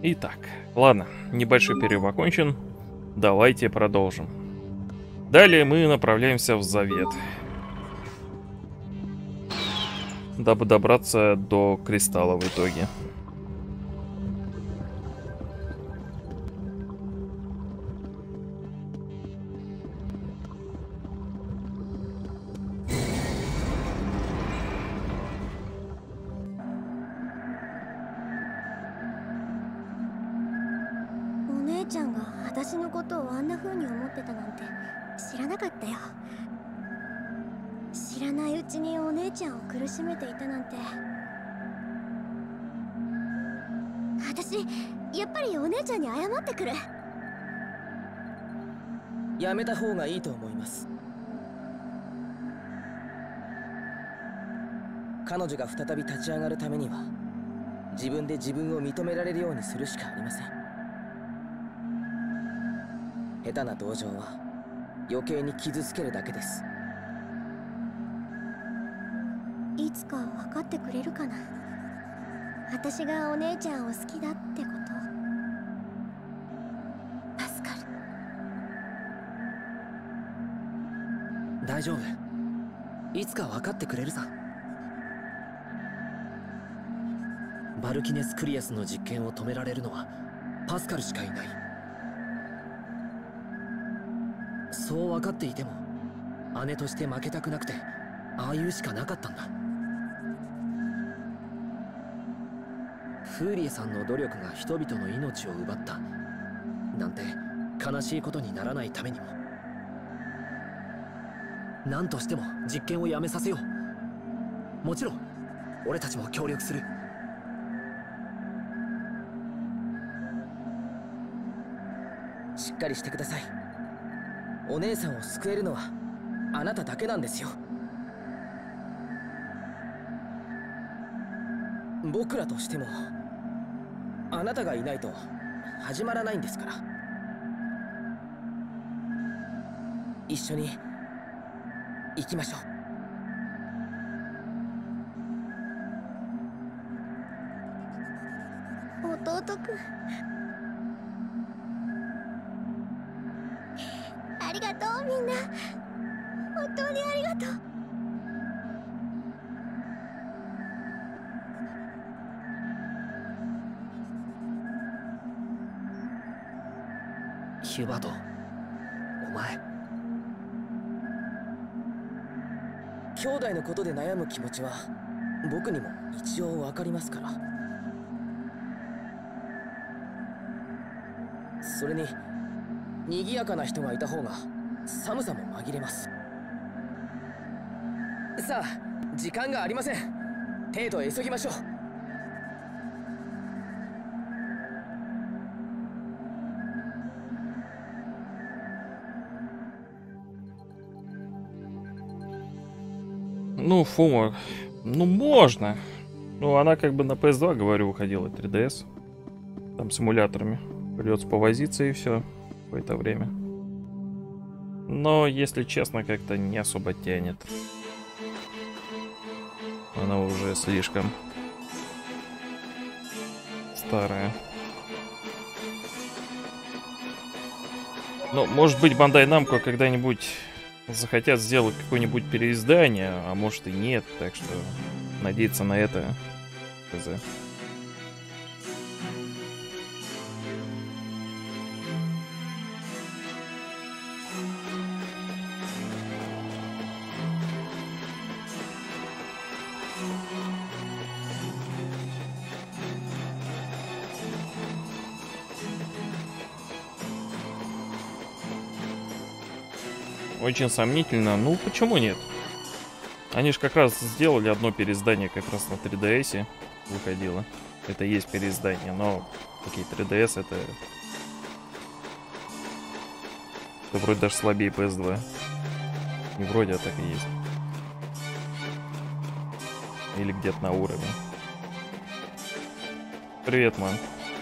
Итак, ладно, небольшой перерыв окончен. Давайте продолжим. Далее мы направляемся в Завет, дабы добраться до кристалла в итоге. やめた方がいいと思います。彼女が再び立ち上がるためには自分で自分を認められるようにするしかありません。下手な同情は余計に傷つけるだけです。 いつか分かってくれるかな。私がお姉ちゃんを好きだってこと。パスカル。 大丈夫。いつか分かってくれるさ。バルキネス・クリアスの実験を止められるのはパスカルしかいない。そう分かっていても姉として負けたくなくてああいうしかなかったんだ。フーリエさんの努力が人々の命を奪ったなんて悲しいことにならないためにも何としても実験をやめさせよう。もちろん俺たちも協力する。 しっかりしてください。お姉さんを救えるのはあなただけなんですよ。僕らとしてもあなたがいないと始まらないんですから。一緒に行きましょう。弟くん、ありがとう。みんな本当にありがとう。 ヒュバト、お前。 兄弟のことで悩む気持ちは僕にも一応わかりますから。それに賑やかな人がいた方が寒さも紛れます。さあ時間がありません。程度急ぎましょう。 Ну, фу, ну можно. Ну, она как бы на PS2, говорю, выходила 3DS. Там с симуляторами. Придется повозиться и все какое-то время. Но, если честно, как-то не особо тянет. Она уже слишком старая. Но, может быть, Bandai Namco когда-нибудь захотят сделать какое-нибудь переиздание, а может и нет, так что надеяться на это. ХЗ. Очень сомнительно. Ну, почему нет? Они же как раз сделали одно переиздание, как раз на 3DS выходило. Это и есть переиздание, но такие 3DS это вроде даже слабее PS2. Не вроде, а так и есть. Или где-то на уровне. Привет, ман.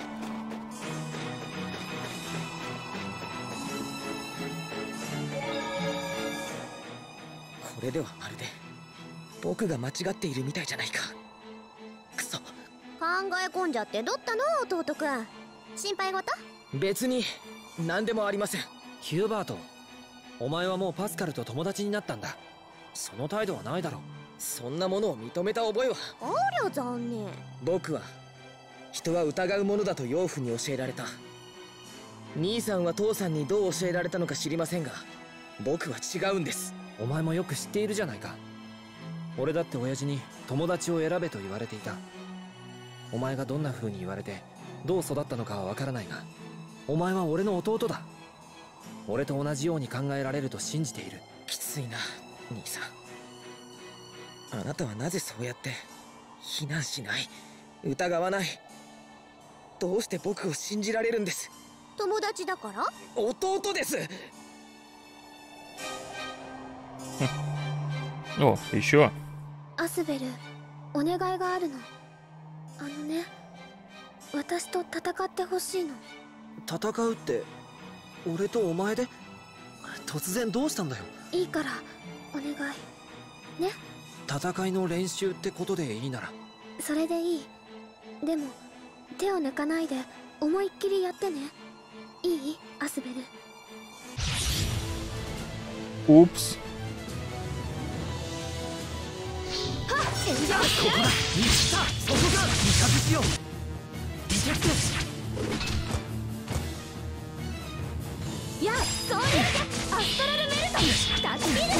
これではまるで僕が間違っているみたいじゃないか。クソ。 考え込んじゃってどったの弟くん。 心配事？ 別に何でもありません。 ヒューバート、お前はもうパスカルと友達になったんだ。その態度はないだろう。 そんなものを認めた覚えは。 ありゃ残念。 僕は人は疑うものだと養父に教えられた。兄さんは父さんにどう教えられたのか知りませんが、僕は違うんです。 お前もよく知っているじゃないか。俺だって親父に友達を選べと言われていた。お前がどんな風に言われてどう育ったのかはわからないが、お前は俺の弟だ。俺と同じように考えられると信じている。 きついな兄さん。あなたはなぜそうやって非難しない、疑わない、どうして僕を信じられるんです？ 友達だから？ 弟です。 О, еще. アスベル、お願いがあるの。私と戦ってほしいの。 戦うって俺とお前で？突然どうしたんだよ。 いいからお願いね。 戦いの練習ってことでいいなら。 それでいい。でも手を抜かないで思いっきりやってね。いい？アスベル。 Упс. ここだ、見つった。そこが三日月よ。いてつやあ、そういうアストラルメルトタッチビル。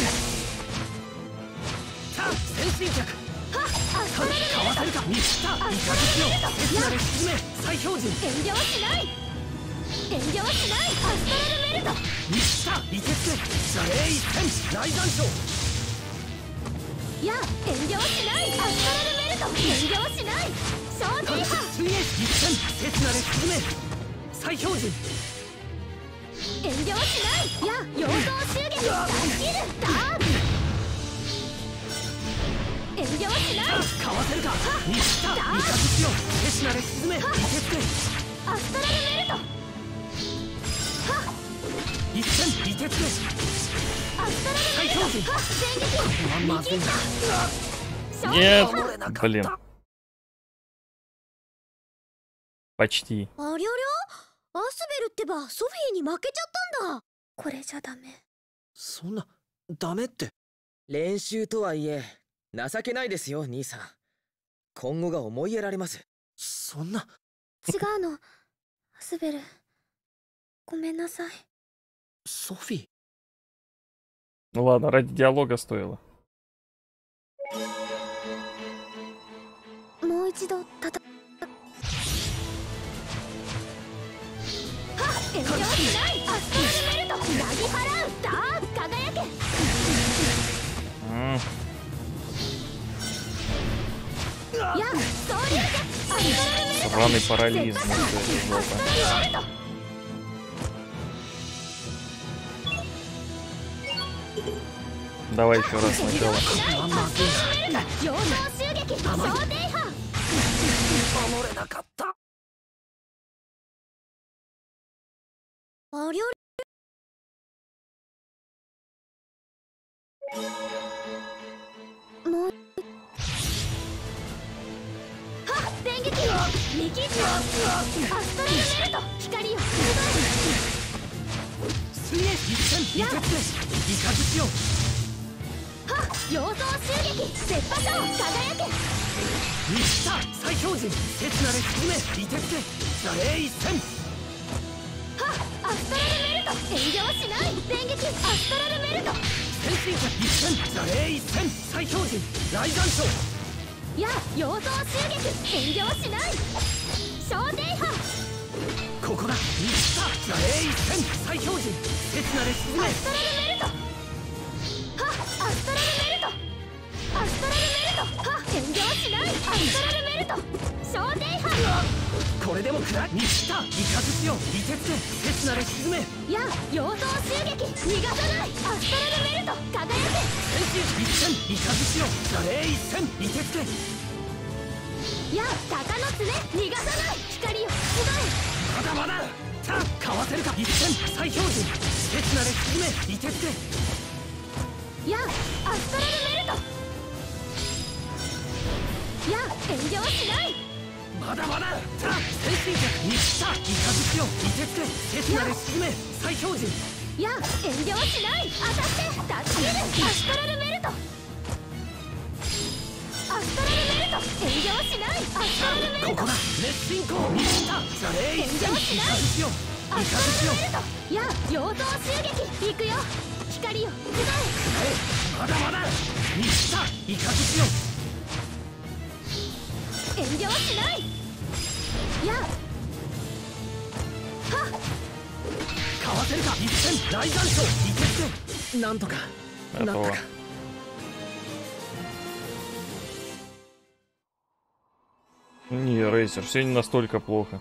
さあ、先進客。 はっ、アストラルメルトかわせるか。見つった。三日月よ。鉄なれ沈め、再標準。 遠慮しない。遠慮しない。アストラルメルト。 見つった。いてつ謝礼一戦、雷山賞。 やあ、遠慮しない。アストラルメルト。遠慮しない。昇天波。 水泳一戦、鉄なれ沈め、再標準。 遠慮しない。やあ、陽動襲撃大キルダーク。遠慮しない。 かわせるか。見つった。三日月よ。鉄なれ沈め、いてつアストラルメルト。 一戦、いてつアストラルメルト。全撃。 まずいな。 Нет, блин. Почти. ありゃりゃ、アスベルってばソフィーに負けちゃったんだ。これじゃダメ。 そんな、ダメって。 練習とはいえ情けないですよ兄さん。今後が思いやられます。 そんな。 違うの。アスベル、ごめんなさい。 ソフィー。 Ну ладно, ради диалога стоило. もう一度遠慮しない。アストラルメルトなぎ払うダーク輝け。やあ、総流血アストラルメルト。 Сраный парализм. アストラルメルト。 Давай еще раз сначала. 陽動襲撃昇天波。 守れなかった。 ありゃりもうはっ、電撃見切ったアストラルメルト光を水泳一戦、いてつイカズチよ。 はっ、陽動襲撃絶波賞輝け。 見つった。再標準、鉄なれ沈め、いてつ謝礼一戦。 はっ、アストラルメルト遠慮しない。電撃アストラルメルト。 先進者一戦、謝礼一戦、再標準、雷山賞。 やあ、陽動襲撃遠慮しない。昇天波。 ここだ。見つった。謝礼一戦、再標準、鉄なれ沈め。 アストラルメルト。はっ、アストラルメルト。アストラルメルト。はっ、遠慮しない。アストラルメルト昇天波。 これでもくらい。見つった。イカズチよ。いてつ鉄なれ沈め。 やあ、陽動襲撃逃がさない。アストラルメルト輝け。 先進一戦、イカズチよ。謝礼一戦、いてつやあ、鷹の爪逃がさない。光をまだまだ。さあ、かわせるか。一戦、再標準、鉄なれ沈め、いてつやあ、アストラルメルト。やあ、遠慮しない。 まだまだ。さあ先進客にさあイカズキを凍てつけ刹那で沈め再標準。 やあ、遠慮はしない。当たって助ける。アストラルベルト。アストラルベルト。遠慮はしない。アストラルベルト。 ここだ熱進行にしたレイ遠慮はしない。 イカズキをアストラルベルト。やあ、陽動襲撃。行くよ。光よ、行くぞ。 まだまだにしたイカズキを遠慮はしない。やあ。はっ。 かわせるか一戦大残暑いけつけなんとかなったか。 Не, Рейсер, все не настолько плохо.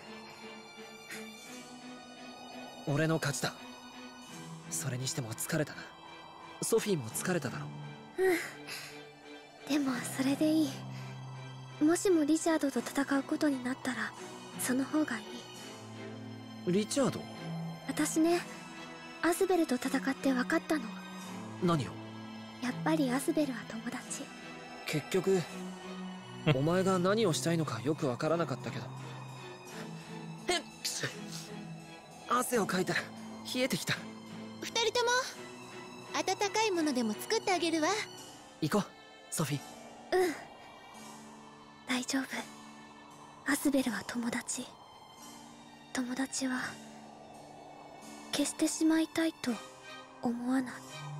俺の勝ちだ。それにしても疲れたな。ソフィーも疲れただろでもそれでいい。もしもリチャードと戦うことになったらその方がいい。 リチャード。 私ね、アスベルと戦って分かったの。 何を。 やっぱりアスベルは友達。 結局お前が何をしたいのかよく分からなかったけど汗をかいたら冷えてきた。 二人とも温かいものでも作ってあげるわ。 行こうソフィー。 うん、大丈夫。アスベルは友達。友達は消してしまいたいと思わない。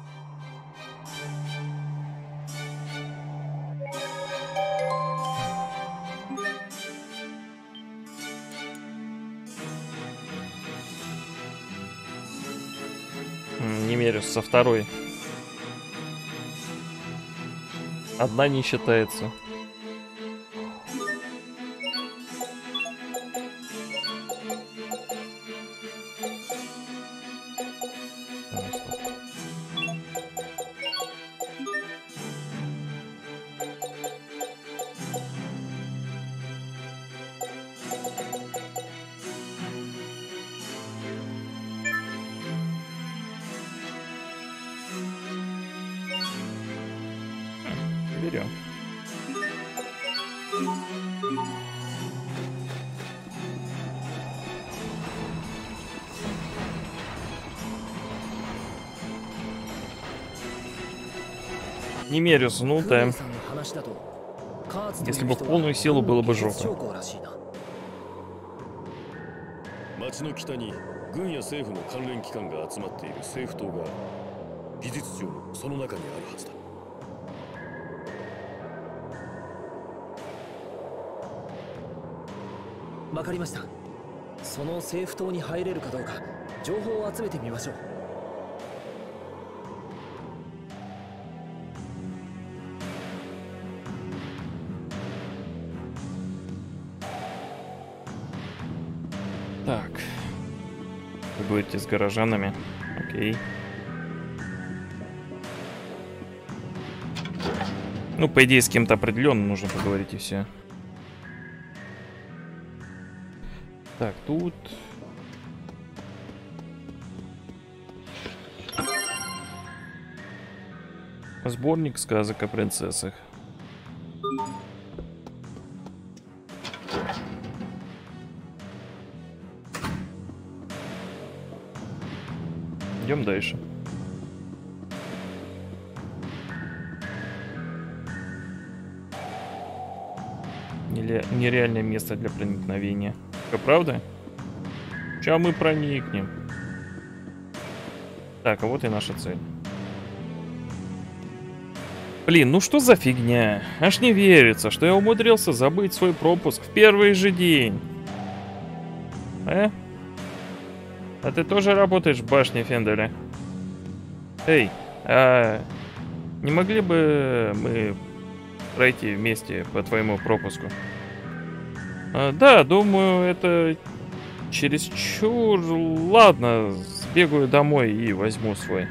Немерюс со второй. Одна не считается. Берем. Немерюс, ну да. Если бы в полную силу, было бы жопа. 町の北に軍や政府の関連機関が集まっている政府棟が技術庁のその中にあるはずだ。 わかりました。その政府棟に入れるかどうか情報を集めてみましょう。 Так. Вы будете с горожанами. Окей. Ну, по идее, с кем-то определенно нужно поговорить и все. Так, тут... Сборник сказок о принцессах. Идем дальше. Нереальное место для проникновения. Это правда? Сейчас мы проникнем. Так, а вот и наша цель. Блин, ну что за фигня? Аж не верится, что я умудрился забыть свой пропуск в первый же день. А ты тоже работаешь в башне Фенделя? Эй, а не могли бы мы пройти вместе по твоему пропуску? Да, думаю, это чересчур. Ладно, сбегаю домой и возьму свой.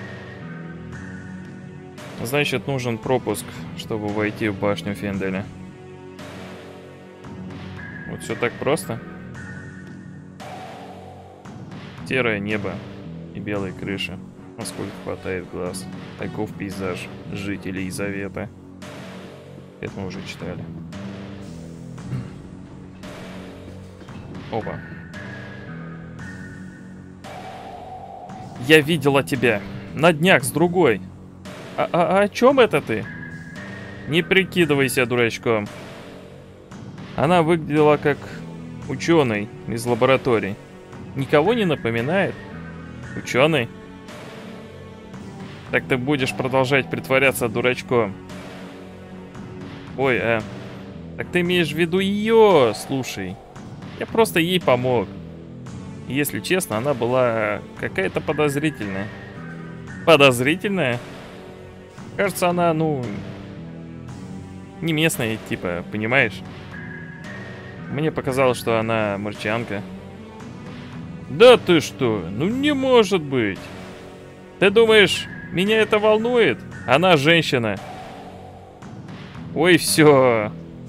Значит, нужен пропуск, чтобы войти в башню Фенделя. Вот все так просто. Серое небо и белые крыши. Насколько хватает глаз. Таков пейзаж жителей Завета. Это мы уже читали. Опа. Я видела тебя. На днях с другой. О чем это ты? Не прикидывайся дурачком. Она выглядела как ученый из лаборатории. Никого не напоминает? Ученый? Так ты будешь продолжать притворяться дурачком. Ой, так ты имеешь в виду ее? Слушай, я просто ей помог. И, если честно, она была какая-то подозрительная. Подозрительная? Кажется, она, ну, не местная, типа, понимаешь? Мне показалось, что она марчанка. Да ты что? Ну не может быть. Ты думаешь, меня это волнует? Она женщина. Ой, все.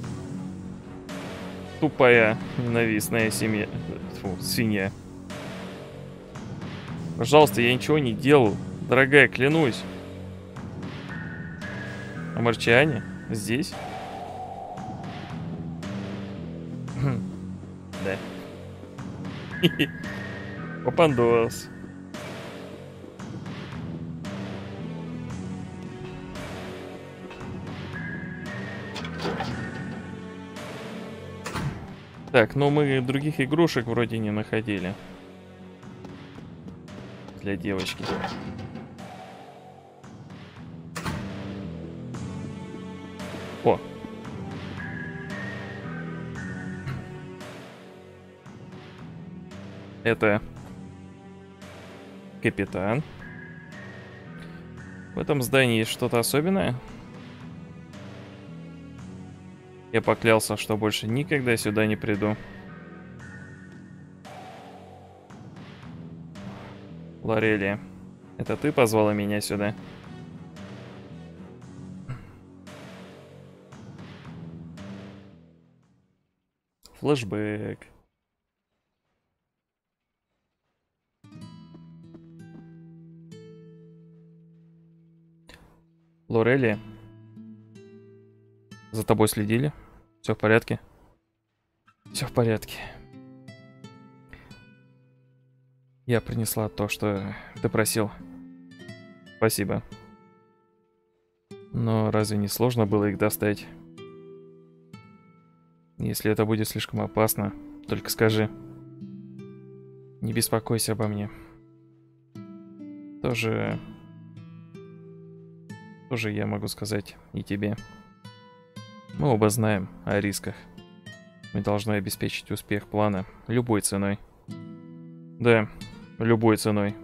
Тупая, ненавистная семья. Фу, свинья. Пожалуйста, я ничего не делал. Дорогая, клянусь. А марчане? Здесь? Да. Попандос. Так, но мы других игрушек вроде не находили. Для девочки. О. Это капитан. В этом здании есть что-то особенное? Я поклялся, что больше никогда сюда не приду. Лорелия, это ты позвала меня сюда? Флэшбэк. Лорелия, за тобой следили? Все в порядке? Все в порядке. Я принесла то, что ты просил. Спасибо. Но разве не сложно было их достать? Если это будет слишком опасно, только скажи. Не беспокойся обо мне. Тоже я могу сказать и тебе. Мы оба знаем о рисках. Мы должны обеспечить успех плана любой ценой. Да, любой ценой.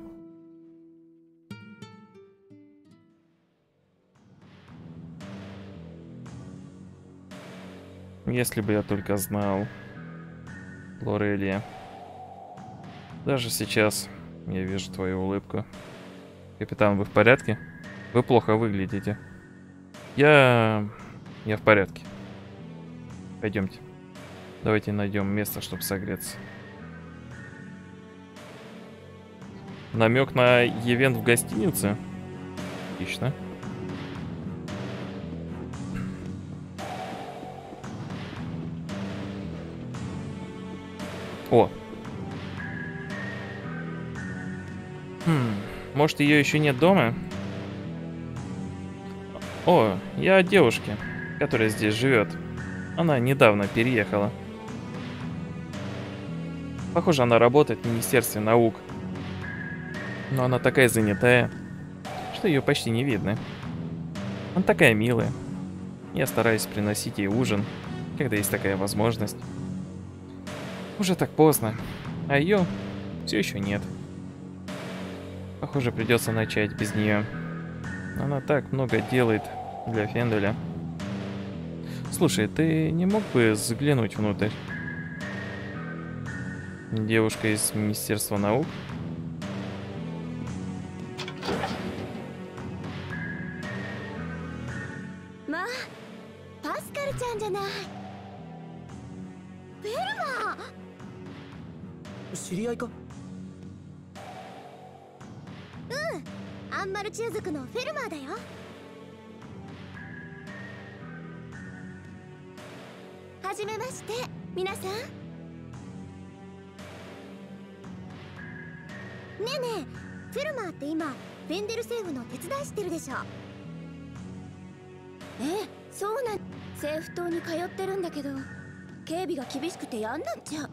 Если бы я только знал, Лорелия. Даже сейчас я вижу твою улыбку. Капитан, вы в порядке? Вы плохо выглядите. Я в порядке. Пойдемте. Давайте найдем место, чтобы согреться. Намек на ивент в гостинице? Отлично. О. Может, ее еще нет дома? О, я о девушке, которая здесь живет. Она недавно переехала. Похоже, она работает в Министерстве наук. Но она такая занятая, что ее почти не видно. Она такая милая. Я стараюсь приносить ей ужин, когда есть такая возможность. Уже так поздно, а ее все еще нет. Похоже, придется начать без нее. Она так много делает для Фенделя. Слушай, ты не мог бы заглянуть внутрь? Девушка из Министерства наук? まあ、パスカルちゃんじゃない。フェルマー。 知り合いか？ アンマル中族のフェルマーだよ。はじめまして、皆さん。 えねえ、フェルマーって今フェンデル政府の手伝いしてるでしょ。そうなん。政府棟に通ってるんだけど、警備が厳しくてやんなっちゃう。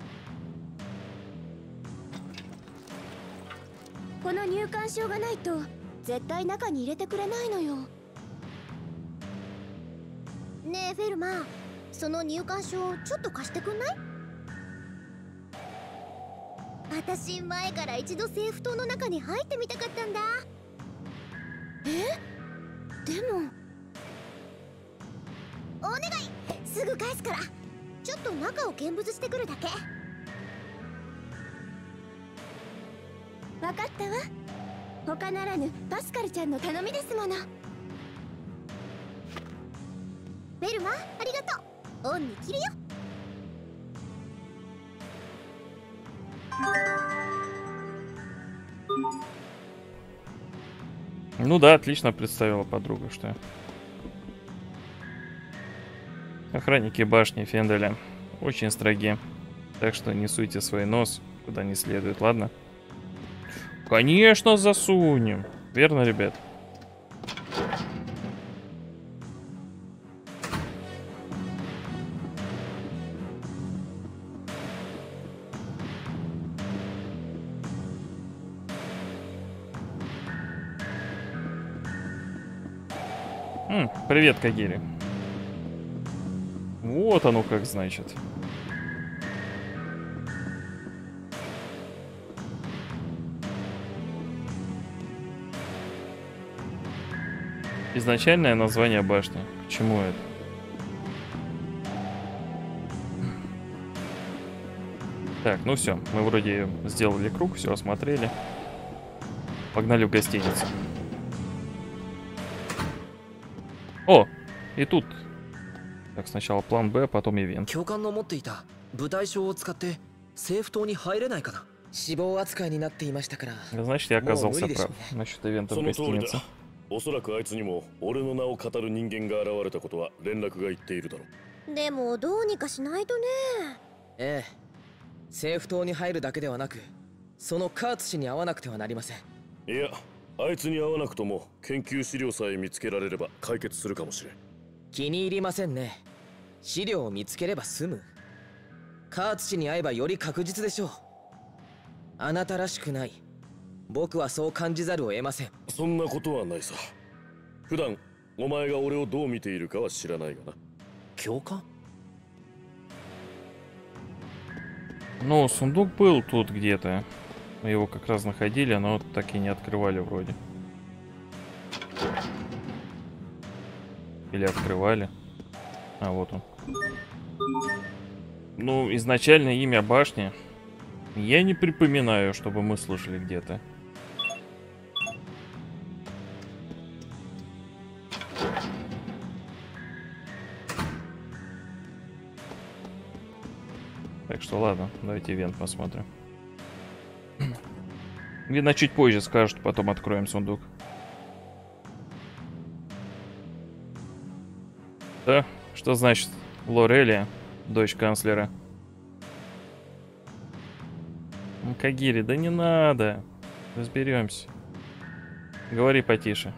この入館証がないと絶対中に入れてくれないのよ。ねえフェルマー、その入館証ちょっと貸してくんない？私前から一度政府棟の中に入ってみたかったんだ。でもお願い、すぐ返すから。ちょっと中を見物してくるだけ。分かったわ。他ならぬパスカルちゃんの頼みですもの。ベルマ、ありがとう。オンに切るよ。 Ну да, отлично представила подруга, что охранники башни Фенделя очень строги, так что не суйте свой нос куда не следует, ладно? Конечно, засунем. Верно, ребят? Привет, Кагири. Вот оно как значит. Изначальное название башни. К чему это? Так, ну все. Мы вроде сделали круг, все осмотрели. Погнали в гостиницу. О! И тут. Так, сначала план Б, потом ивент. 教官の持っていた舞台証を使って政府棟に入れないかな。 死亡扱いになっていましたから。 Значит, я оказался Мол, прав насчет ивента в その通りだ。 гостинице. おそらくあいつにも俺の名を語る人間が現れたことは連絡が言っているだろう。 でもどうにかしないとね。 ええ、政府棟に入るだけではなく、そのカーツ氏に会わなくてはなりません。 いや、あいつに会わなくとも研究資料さえ見つけられれば解決するかもしれん。 気に入りませんね。資料を見つければ済む。カーツ氏に会えばより確実でしょう。あなたらしくない。僕はそう感じざるを得ません。 そんなことはないさ。普段お前が俺をどう見ているかは知らないがな。 教官？ Ну, сундук был тут где-то. Мы его как раз находили, но так и не открывали вроде. Или открывали. А, вот он. Ну, изначально имя башни я не припоминаю, чтобы мы слышали где-то. Так что ладно, давайте ивент посмотрим. Видно, чуть позже скажут, потом откроем сундук. Да, что значит Лорелия, дочь канцлера? Кагири, да не надо. Разберемся. Говори потише.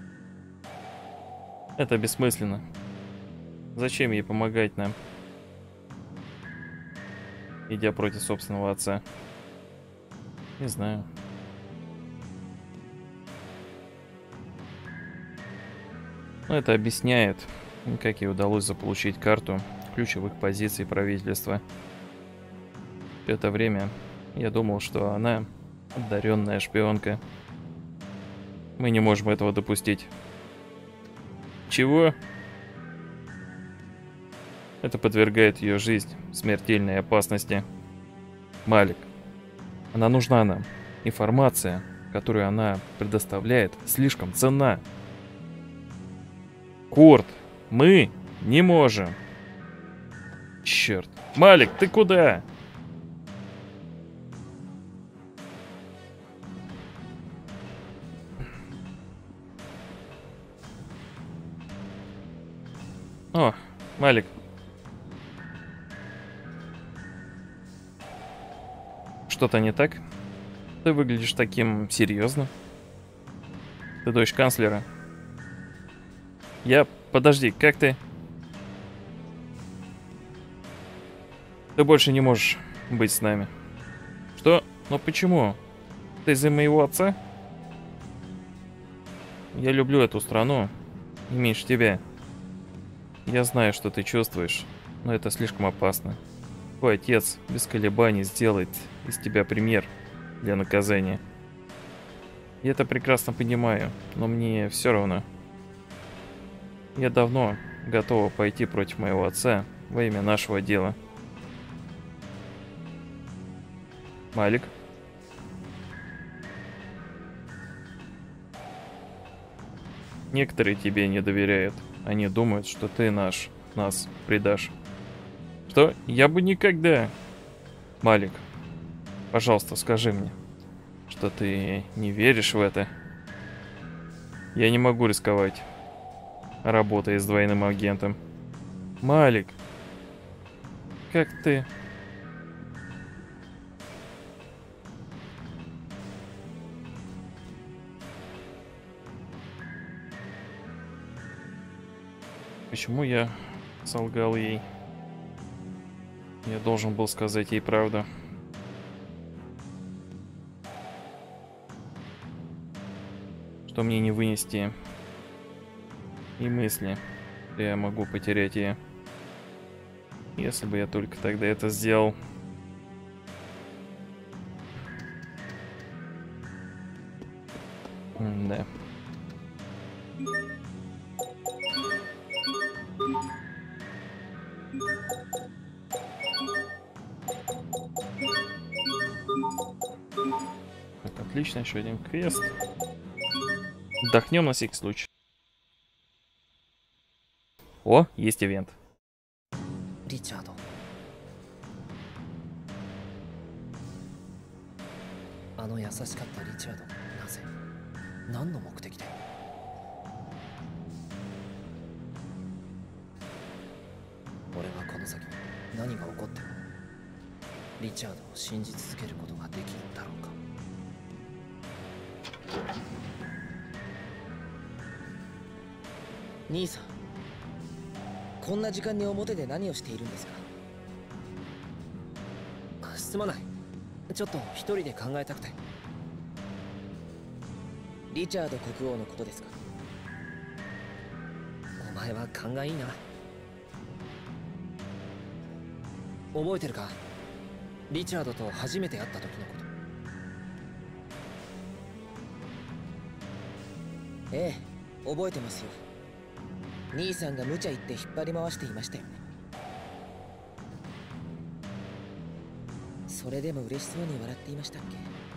Это бессмысленно. Зачем ей помогать нам, идя против собственного отца? Не знаю. Но это объясняет, как ей удалось заполучить карту ключевых позиций правительства. В это время я думал, что она одаренная шпионка. Мы не можем этого допустить. Чего? Это подвергает ее жизнь смертельной опасности. Малик, она нужна нам. Информация, которую она предоставляет, слишком ценна. Курт, мы не можем. Черт. Малик, ты куда? О, Малик. Что-то не так? Ты выглядишь таким серьезным. Ты дочь канцлера. Подожди, как ты? Ты больше не можешь быть с нами. Что? Но почему? Ты из-за моего отца? Я люблю эту страну. Не меньше тебя. Я знаю, что ты чувствуешь, но это слишком опасно. Твой отец без колебаний сделает из тебя пример для наказания. Я это прекрасно понимаю, но мне все равно. Я давно готова пойти против моего отца во имя нашего дела. Малик? Некоторые тебе не доверяют. Они думают, что ты нас предашь. Что? Я бы никогда... Малик, пожалуйста, скажи мне, что ты не веришь в это. Я не могу рисковать, работая с двойным агентом. Малик, как ты... Почему я солгал ей? Я должен был сказать ей правду. Что мне не вынести и мысли, что я могу потерять ее. Если бы я только тогда это сделал. Да. Так, отлично, еще один квест. Отдохнем на всякий случай. О, есть ивент. リチャード。あの優しかったリチャード、なぜ何の目的で。俺はこの先何が起こってもリチャードを信じ続けることができるんだろうか。 兄さん、こんな時間に表で何をしているんですか？ すまない。ちょっと一人で考えたくて。 リチャード国王のことですか？ お前は勘がいいな。覚えてるか？リチャードと初めて会った時のこと。 ええ、覚えてますよ。兄さんが無茶言って引っ張り回していましたよね。それでも嬉しそうに笑っていましたっけ？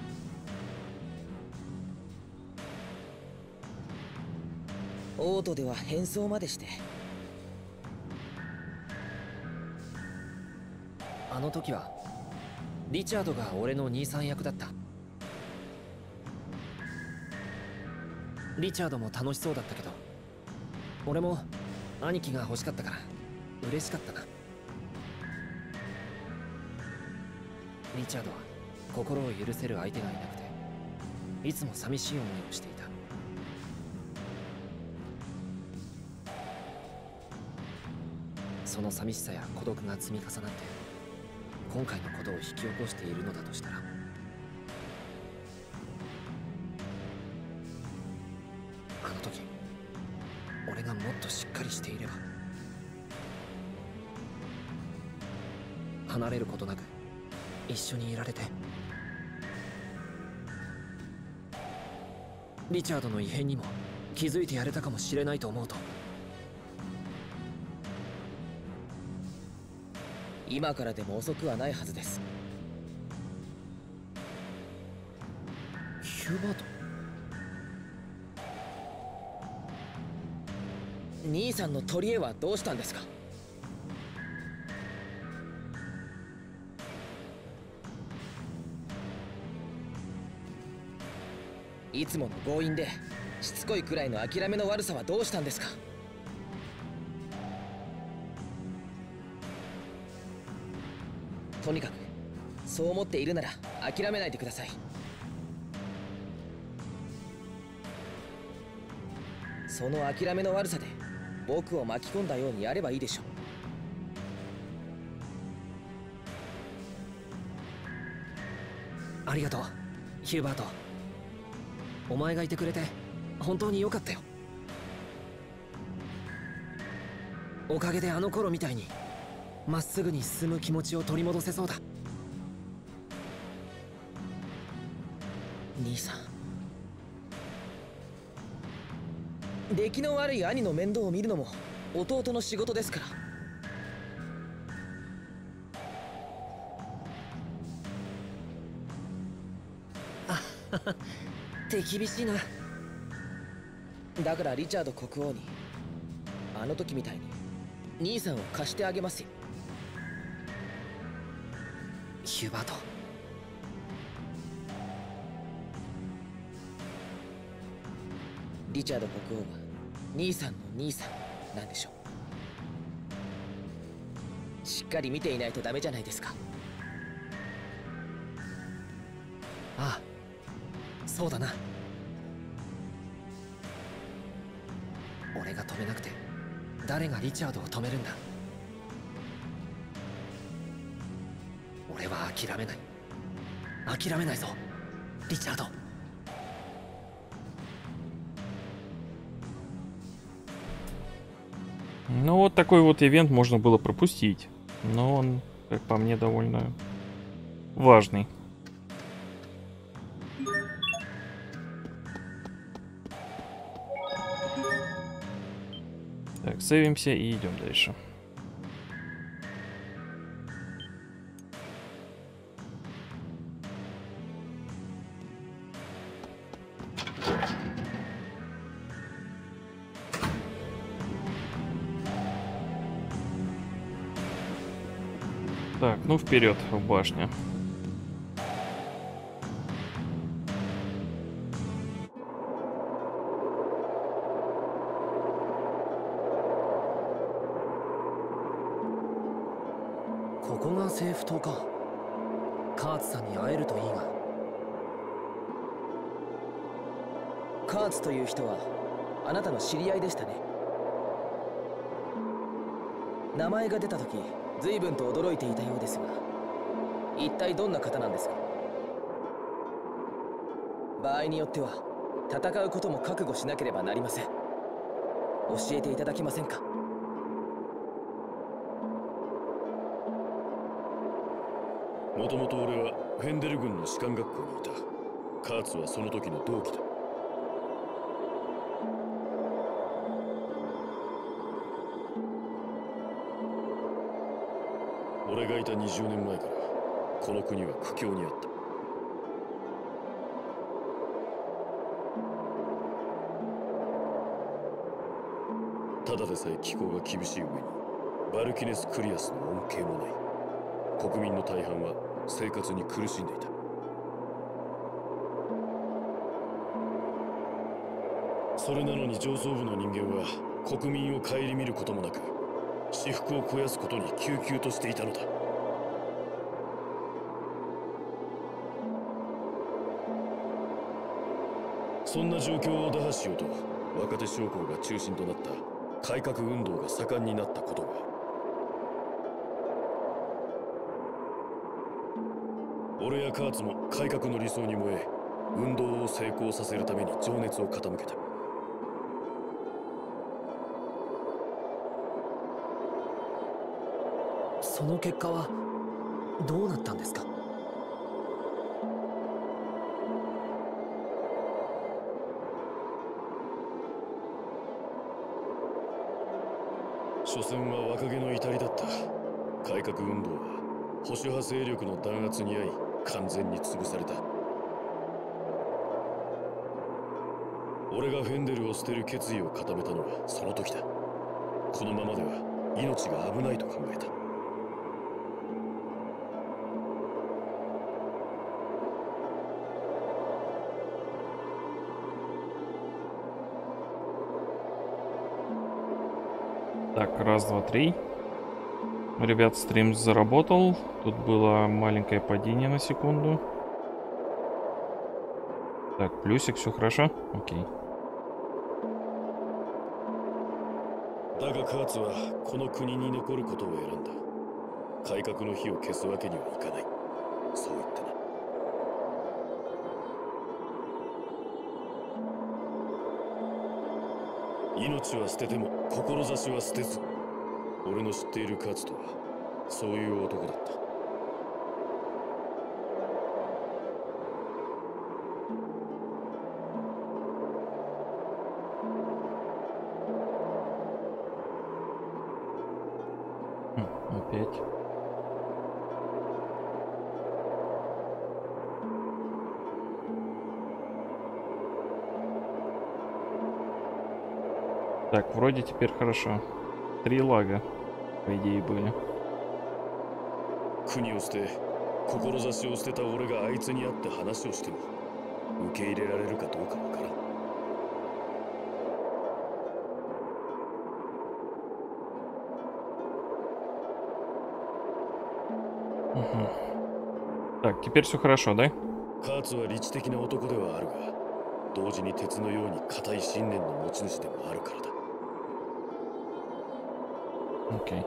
オートでは変装までして。 あの時はリチャードが俺の兄さん役だった。リチャードも楽しそうだったけど、俺も兄貴が欲しかったから嬉しかったな。リチャードは心を許せる相手がいなくて、いつも寂しい思いをしていた。その寂しさや孤独が積み重なって今回のことを引き起こしているのだとしたら、あの時俺がもっとしっかりしていれば、離れることなく一緒にいられて、リチャードの異変にも気づいてやれたかもしれないと思うと、 今からでも遅くはないはずです。 ヒューバート。 兄さんの取り柄はどうしたんですか？いつもの強引でしつこいくらいの諦めの悪さはどうしたんですか？とにかくそう思っているなら諦めないでください。 その諦めの悪さで僕を巻き込んだようにやればいいでしょう。ありがとうヒューバート。お前がいてくれて本当に良かったよ。おかげであの頃みたいにまっすぐに進む気持ちを取り戻せそうだ。 兄さん、出来の悪い兄の面倒を見るのも弟の仕事ですから。 手厳しいな。 だからリチャード国王にあの時みたいに兄さんを貸してあげますよ。 ヒューバート。 リチャード国王は兄さんの兄さんなんでしょう。しっかり見ていないとダメじゃないですか。 ああ、そうだな。俺が止めなくて誰がリチャードを止めるんだ。俺は諦めない。諦めないぞリチャード。 Ну вот такой вот ивент можно было пропустить. Но он, как по мне, довольно важный. Так, сейвимся и идем дальше. Так, ну вперед в башню. 政府棟か。カーツさんに会えるといいが。 カーツという人はあなたの知り合いでしたね。名前が出た時随分と驚いていたようですが、一体どんな方なんですか？場合によっては戦うことも覚悟しなければなりません。教えていただけませんか？ もともと俺はフェンデル軍の士官学校にいた。カーツはその時の同期だ。俺がいた20年前からこの国は苦境にあった。ただでさえ気候が厳しい上にバルキネス・クリアスの恩恵もない。国民の大半は生活に苦しんでいた。それなのに上層部の人間は国民を顧みることもなく私腹を肥やすことに汲々としていたのだ。そんな状況を打破しようと若手将校が中心となった改革運動が盛んになったことが、俺やカーツも改革の理想に燃え、運動を成功させるために情熱を傾けた。 その結果はどうなったんですか？ 所詮は若気の至りだった。改革運動は保守派勢力の弾圧に遭い完全に潰された。俺がフェンデルを捨てる決意を固めたのはその時だ。このままでは命が危ないと考えた。 Так, раз, два, три. Ребят, стрим заработал. Тут было маленькое падение на секунду. Так, плюсик, все хорошо? Окей. だがカーツはこの国に残ることを選んだ。改革の火を消すわけにはいかない。そう言ってな。命は捨てても志は捨てず。俺の知っているカーツとはそういう男だった。 Опять. Так, вроде теперь хорошо. 3 лага, по идее, были. 国を捨て、志を捨てた俺があいつに会って話をしても受け入れられるかどうかわからん。 Угу. Так, теперь все хорошо, да? カーツは理知的な男ではあるが、同時に鉄のように固い信念の持ち主でもあるからだ。 Окей.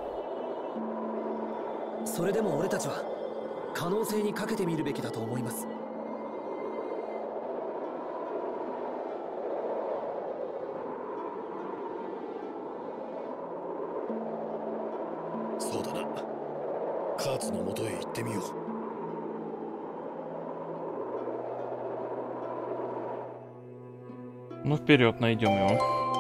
それでも俺たちは可能性にかけてみるべきだと思います。 そうだな。カーツの元へ行ってみよう。 Ну, вперед, найдем его.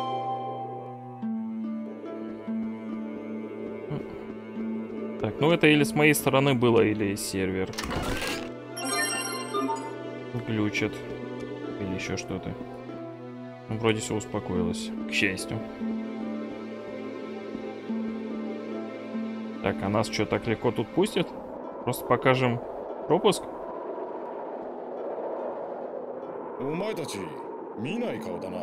Так, ну это или с моей стороны было, или сервер глючит. Или еще что-то. Ну, вроде все успокоилось, к счастью. Так, а нас что, так легко тут пустят? Просто покажем пропуск? お前たち見ない顔だな。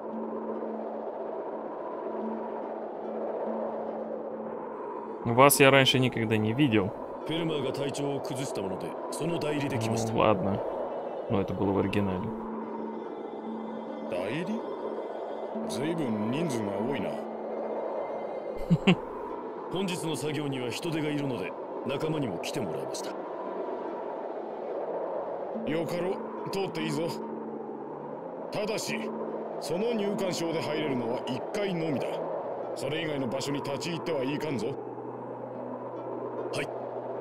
Вас я раньше никогда не видел. フェルマーが体調を崩したもので、その代理で来ました。 Ну, ладно. Но это было в оригинале. 代理？ずいぶん人数が多いな。 本日の作業には人手がいるので、仲間にも来てもらいました。 よかろう、通っていいぞ。ただし、その入館証で入れるのは1回のみだ。それ以外の場所に立ち入ってはいかんぞ。 はい。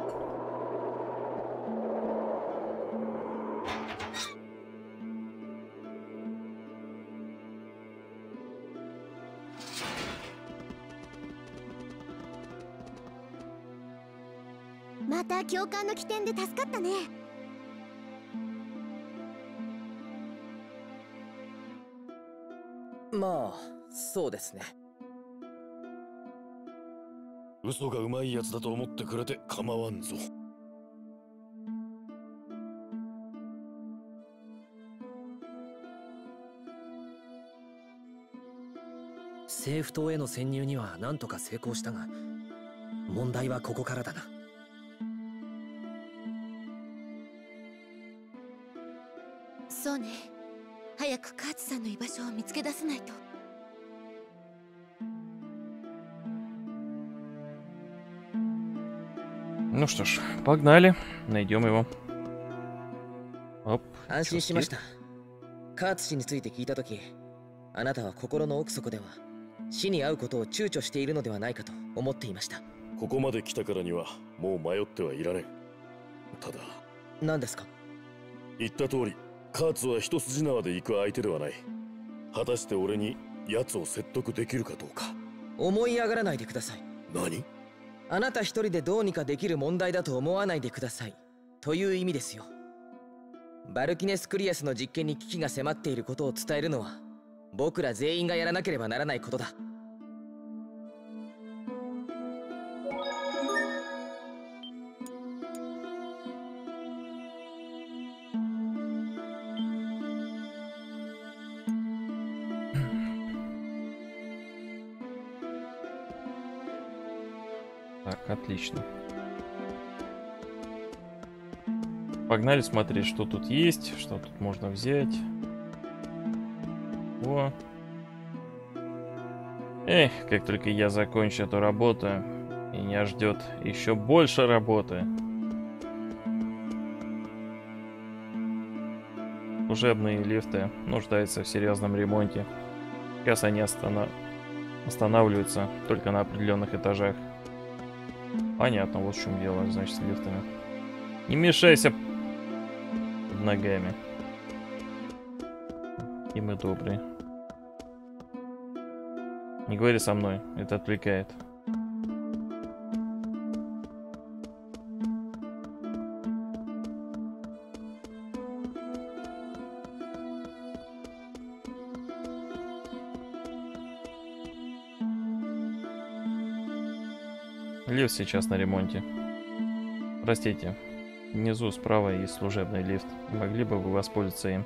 また教官の起点で助かったね。 まあそうですね。 嘘がうまいやつだと思ってくれて構わんぞ。 政府島への潜入には何とか成功したが、問題はここからだな。 そうね。早くカーツさんの居場所を見つけ出さないと。 Ну что ж, погнали. Найдем его. Оп. 安心しました。カーツ氏について聞いたとき、あなたは心の奥底では死に会うことを躊躇しているのではないかと思っていました。 ここまで来たからにはもう迷ってはいられん。ただ、 何ですか？ 言った通り、カーツは一筋縄で行く相手ではない。果たして俺に奴を説得できるかどうか。 思い上がらないでください。 何？ あなた一人でどうにかできる問題だと思わないでくださいという意味ですよ。バルキネス・クリアスの実験に危機が迫っていることを伝えるのは僕ら全員がやらなければならないことだ。 Так, отлично. Погнали смотреть, что тут есть, что тут можно взять. О. Эх, как только я закончу эту работу, меня ждет еще больше работы. Служебные лифты нуждаются в серьезном ремонте. Сейчас они останавливаются только на определенных этажах. Понятно, вот в чем дело, значит, с лифтами. Не мешайся под ногами. И мы добрые. Не говори со мной, это отвлекает. Лифт сейчас на ремонте. Простите, внизу справа есть служебный лифт. Не могли бы вы воспользоваться им?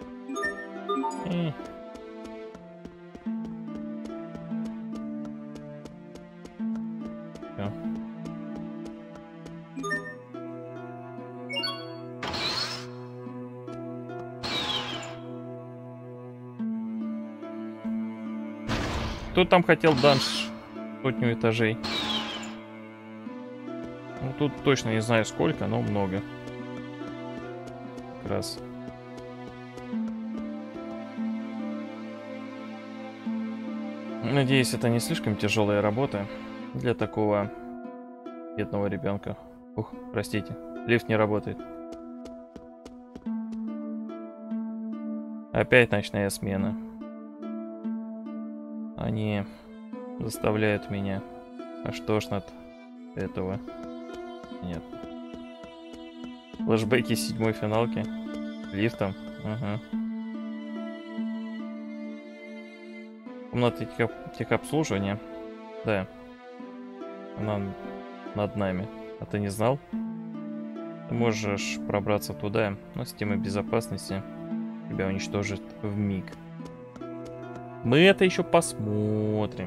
Всё. Кто там хотел данж 100 этажей? Ну, тут точно не знаю сколько, но много. Как раз. Надеюсь, это не слишком тяжелая работа для такого бедного ребенка. Ух, простите, лифт не работает. Опять ночная смена. Они заставляют меня аж тошно от этого. Нет. Флэшбэки 7-й финалки. Лифтом. Ага. Комната техобслуживания. Да. Она над нами. А ты не знал? Ты можешь пробраться туда, но система безопасности тебя уничтожит вмиг. Мы это еще посмотрим.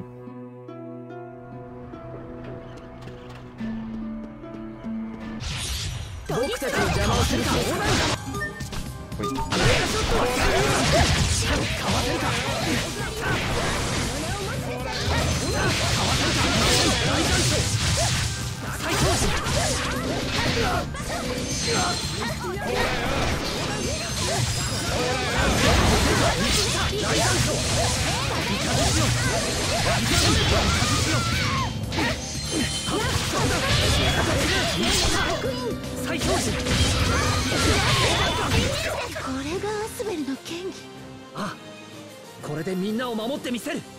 あ、これでみんなを守ってみせる。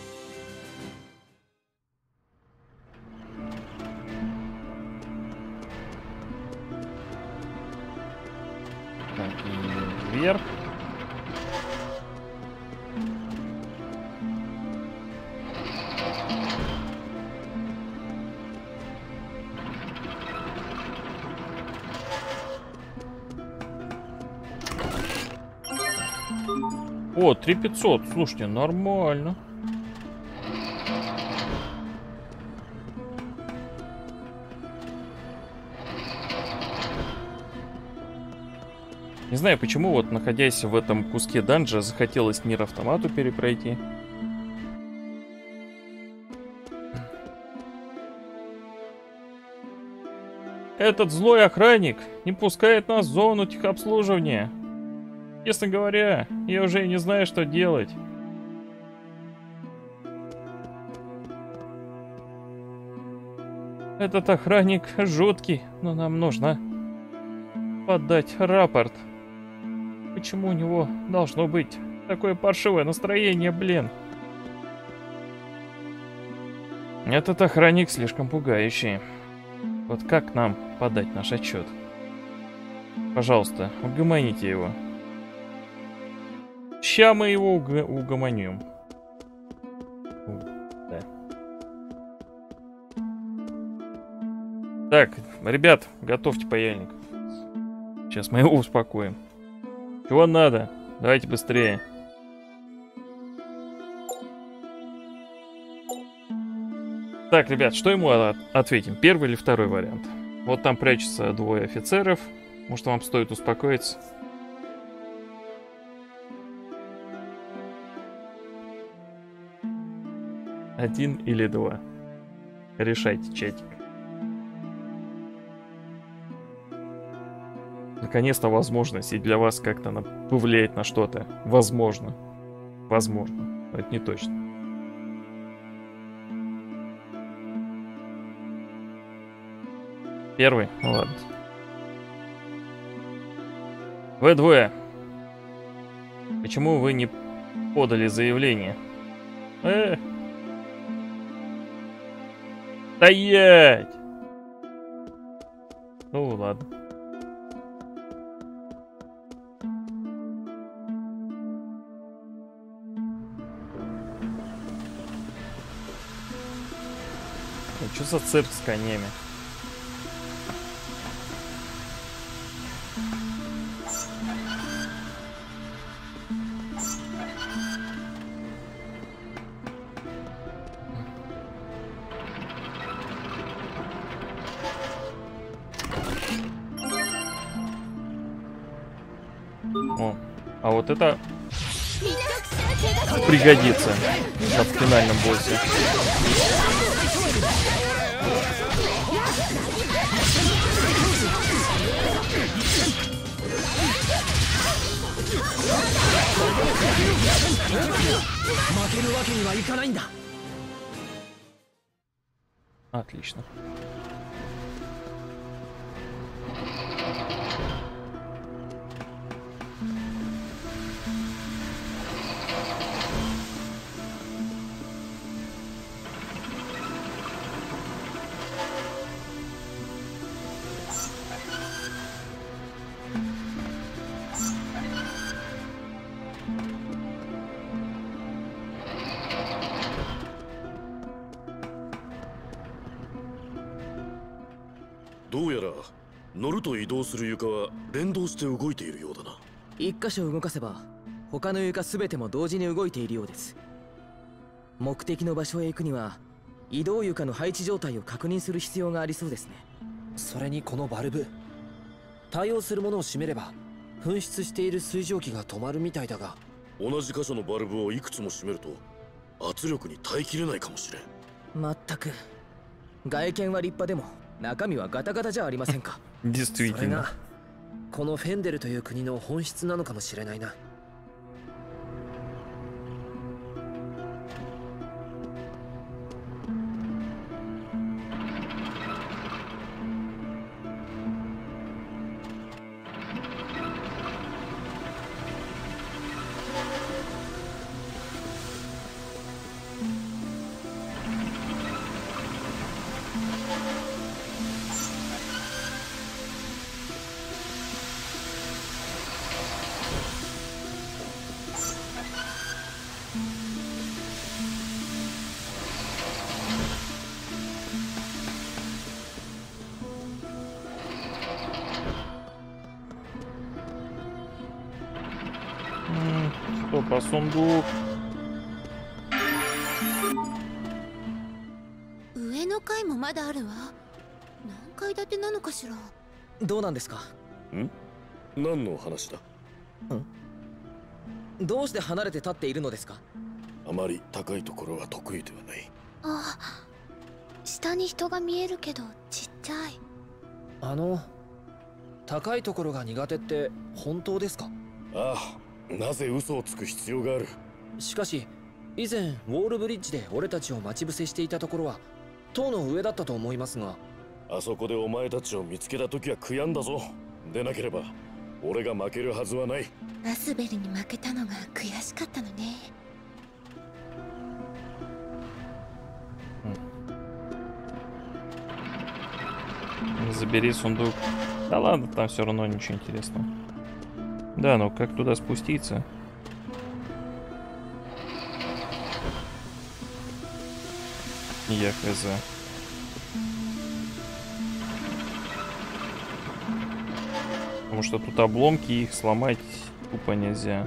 Так, и вверх. О, 3500. Слушайте, нормально. Не знаю, почему вот, находясь в этом куске данжа, захотелось Нир Автомату перепройти. Этот злой охранник не пускает нас в зону техобслуживания. Честно говоря, я уже и не знаю, что делать. Этот охранник жуткий, но нам нужно подать рапорт. Почему у него должно быть такое паршивое настроение, блин? Этот охранник слишком пугающий. Вот как нам подать наш отчет? Пожалуйста, угомоните его. Ща мы его угомоним. Да. Так, ребят, готовьте паяльник. Сейчас мы его успокоим. Чего надо? Давайте быстрее. Так, ребят, что ему ответим? Первый или второй вариант? Вот там прячутся двое офицеров. Может, вам стоит успокоиться? 1 или 2? Решайте, чатик. Наконец-то возможность и для вас как-то повлиять на что-то. Возможно. Возможно. Но это не точно. Первый? Ну ладно. Вы двое. Почему вы не подали заявление? Стоять! Ну ладно. Что за цирк с конями? О, а вот это пригодится в финальном боссе. Отлично. どうやら乗ると移動する床は連動して動いているようだな。 一箇所動かせば他の床すべても同時に動いているようです。目的の場所へ行くには移動床の配置状態を確認する必要がありそうですね。 それにこのバルブ、対応するものを閉めれば噴出している水蒸気が止まるみたいだが、 同じ箇所のバルブをいくつも閉めると圧力に耐えきれないかもしれん。 まったく外見は立派でも中身はガタガタじゃありませんか。 それがこのフェンデルという国の本質なのかもしれないな。 Стоп, сундук. 上の階もまだあるわ。何階建てなのかしら。 どうなんですか。 何の話だ。 どうして離れて立っているのですか。 あまり高いところは得意ではない。 あ、下に人が見えるけどちっちゃい。 高いところが苦手って本当ですか。 ああ、なぜ嘘をつく必要がある。 しかし以前ウォールブリッジで俺たちを待ち伏せしていたところは塔の上だったと思いますが。 あそこでお前たちを見つけた時は悔やんだぞ。でなければ俺が負けるはずはない。 アスベルに負けたのが悔しかったのね。 Забери сундук. Да ладно, там все равно ничего интересного. Да, но как туда спуститься? Я хз. Потому что тут обломки, их сломать тупо нельзя.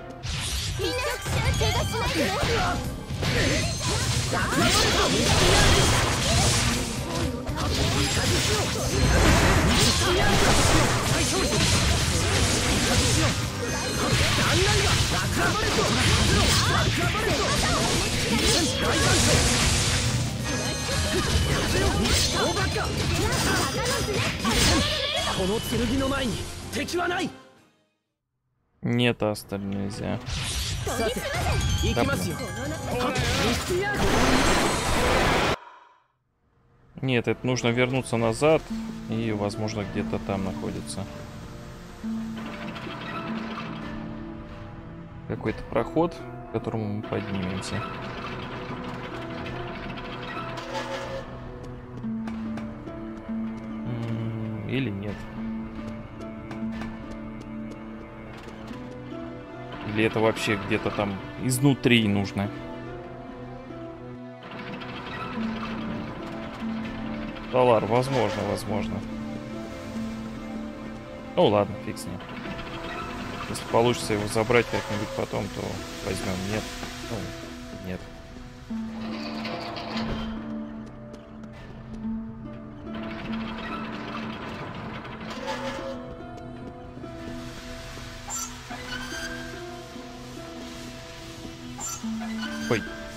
の剣の前に敵はない。 Нет, Астер, нельзя. さて行きますよ。 Нет, это нужно вернуться назад. И, возможно, где-то там находится. Какой-то проход, к которому мы поднимемся. Или нет. Или это вообще где-то там изнутри нужно? Талар, возможно, возможно. Ну ладно, фиг с ним. Если получится его забрать как-нибудь потом, то возьмем. Нет. Ну, нет. Ой.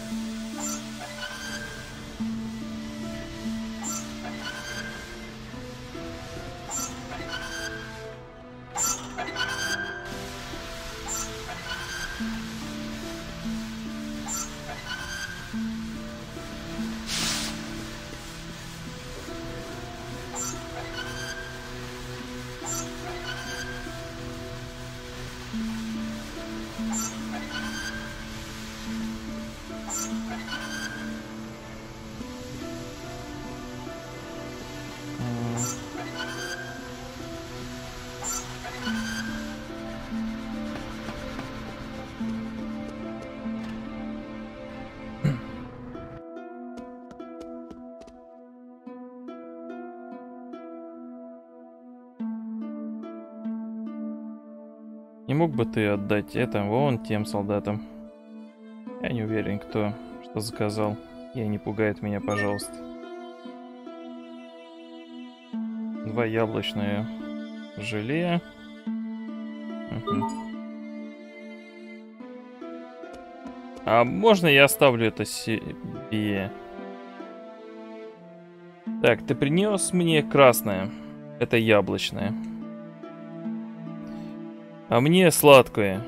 Не мог бы ты отдать это вон тем солдатам? Я не уверен, кто что заказал. И не пугает меня, пожалуйста. 2 яблочные желе. Угу. А можно я оставлю это себе? Так, ты принес мне красное. Это яблочное. А мне сладкое.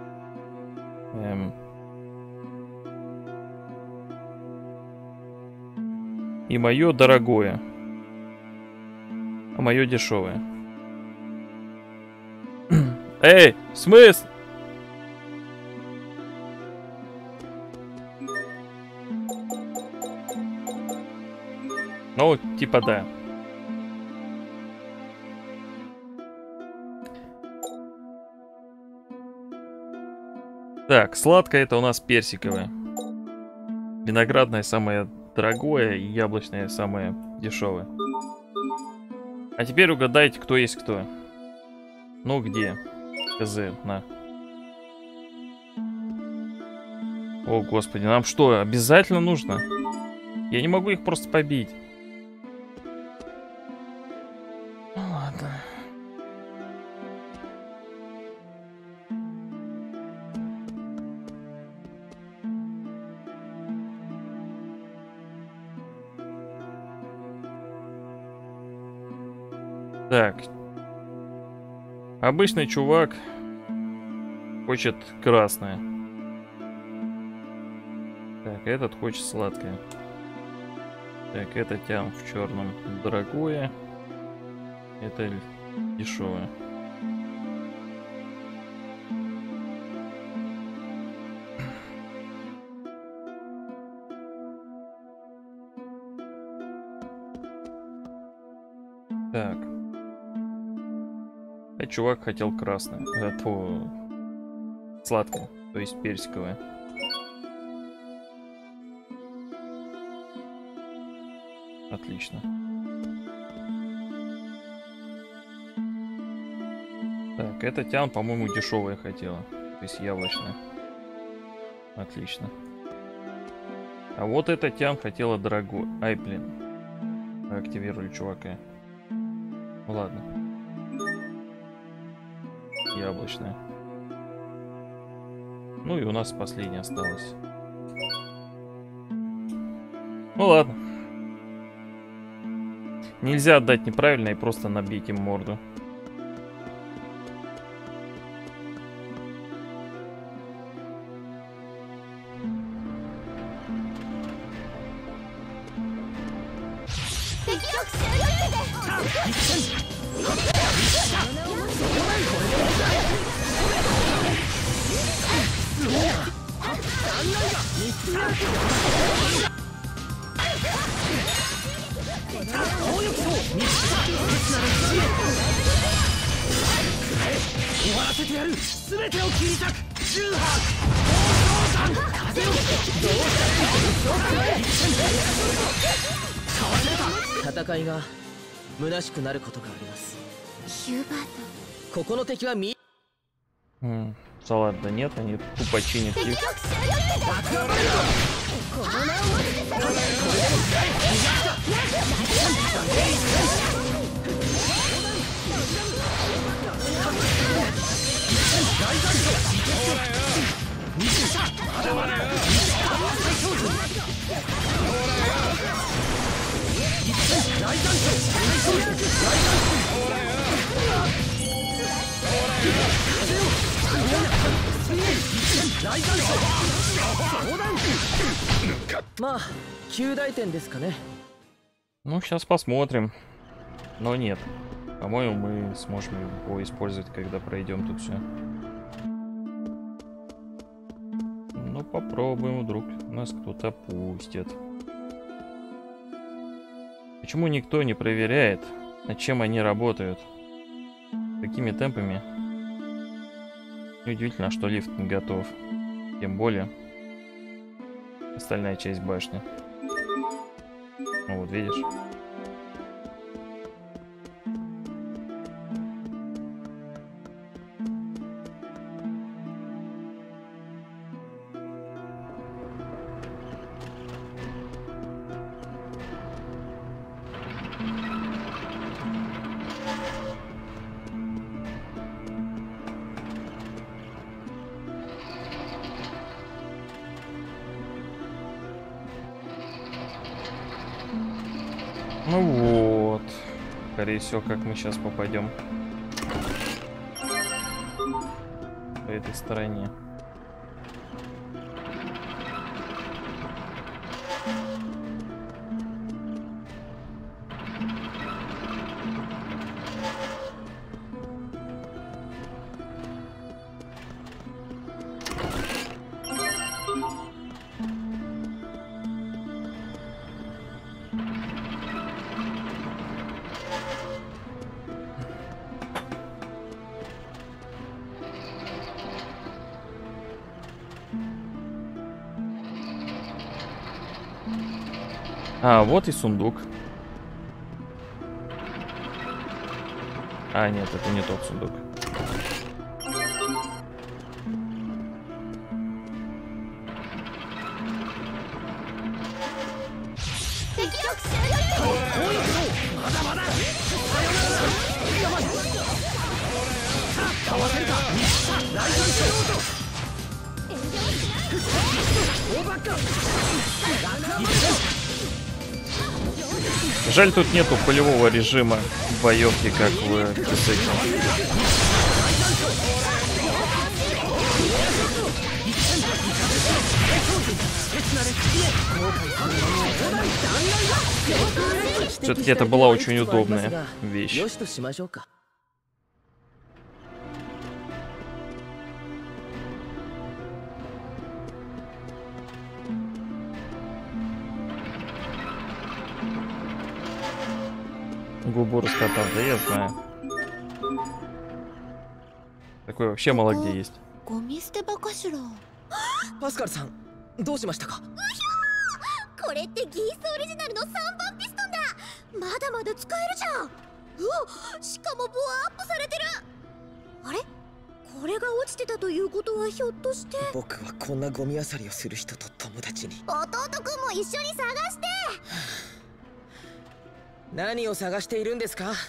И мое дорогое. А мое дешевое. Эй, смысл? Ну, типа да. Так, сладкое это у нас персиковое. Виноградное самое дорогое и яблочное самое дешевое. А теперь угадайте, кто есть кто. Ну где? КЗ, на. О, господи, нам что, обязательно нужно? Я не могу их просто побить. Ну ладно. Так. Обычный чувак хочет красное. Так, этот хочет сладкое. Так, это тям в черном дорогое. Это дешевое. Так. А чувак хотел красное. То сладкое, то есть персиковое. Отлично. Так, это тян, по-моему, дешевое хотела. То есть яблочное. Отлично. А вот это тян хотела дорогое. Ай, блин. Активировали чувака. Ну ладно. Яблочное. Ну и у нас последнее осталось. Ну ладно. Нельзя отдать неправильно и просто набить им морду. 戦いが虚しくなることがあります。 ヒューバート、 ここの敵はみ Салата нет, они тупо чинят их. まあ9大点ですかね。 Ну, сейчас посмотрим. Но нет. По-моему, мы сможем его использовать, когда пройдем тут все. Ну, попробуем, вдруг нас кто-то пустит. Почему никто не проверяет, над чем они работают? Такими темпами. Неудивительно, что лифт не готов. Тем более остальная часть башни. Ну вот, видишь? Ну вот, скорее всего, как мы сейчас попадем по этой стороне. А, вот и сундук. А, нет, это не тот сундук. Жаль, тут нету полевого режима боевки, как в Кисеке. Все-таки это была очень удобная вещь. Губу раскатал, да я знаю. Такой вообще мало где есть. ゴミ捨て場かしら。 パスカルさん、どうしましたか？ これってギースオリジナルの3番ピストンだ。まだまだ使えるじゃん。うわ、しかもボアアップされてる。あれ、これが落ちてたということはひょっとして。 僕はこんなゴミ漁りをする人と友達に。 弟くんも一緒に探して。 何を探しているんですか？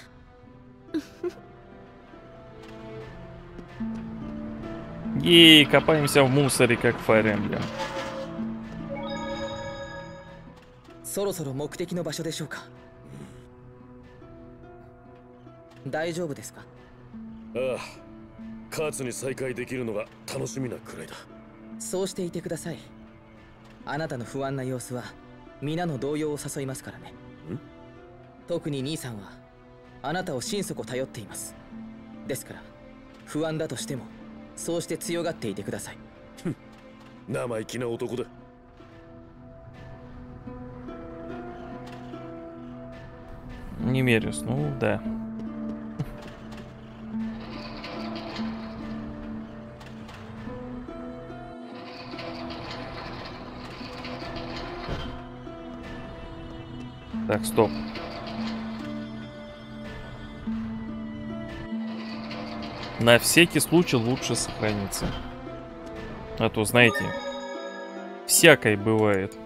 Ей, копаемся в мусоре, как в Fire Emblem. そろそろ目的の場所でしょうか？大丈夫ですか？ ああ、カーツに再会できるのが楽しみなくらいだ。 そうしていてください。あなたの不安な様子は皆の動揺を誘いますからね。特に兄さんはあなたを心底頼っています。ですから不安だとしてもそうして強がっていてください。 生意気な男だ。 Не Мерис, ну да. Так, стоп. На всякий случай лучше сохраниться. А то, знаете, всякое бывает.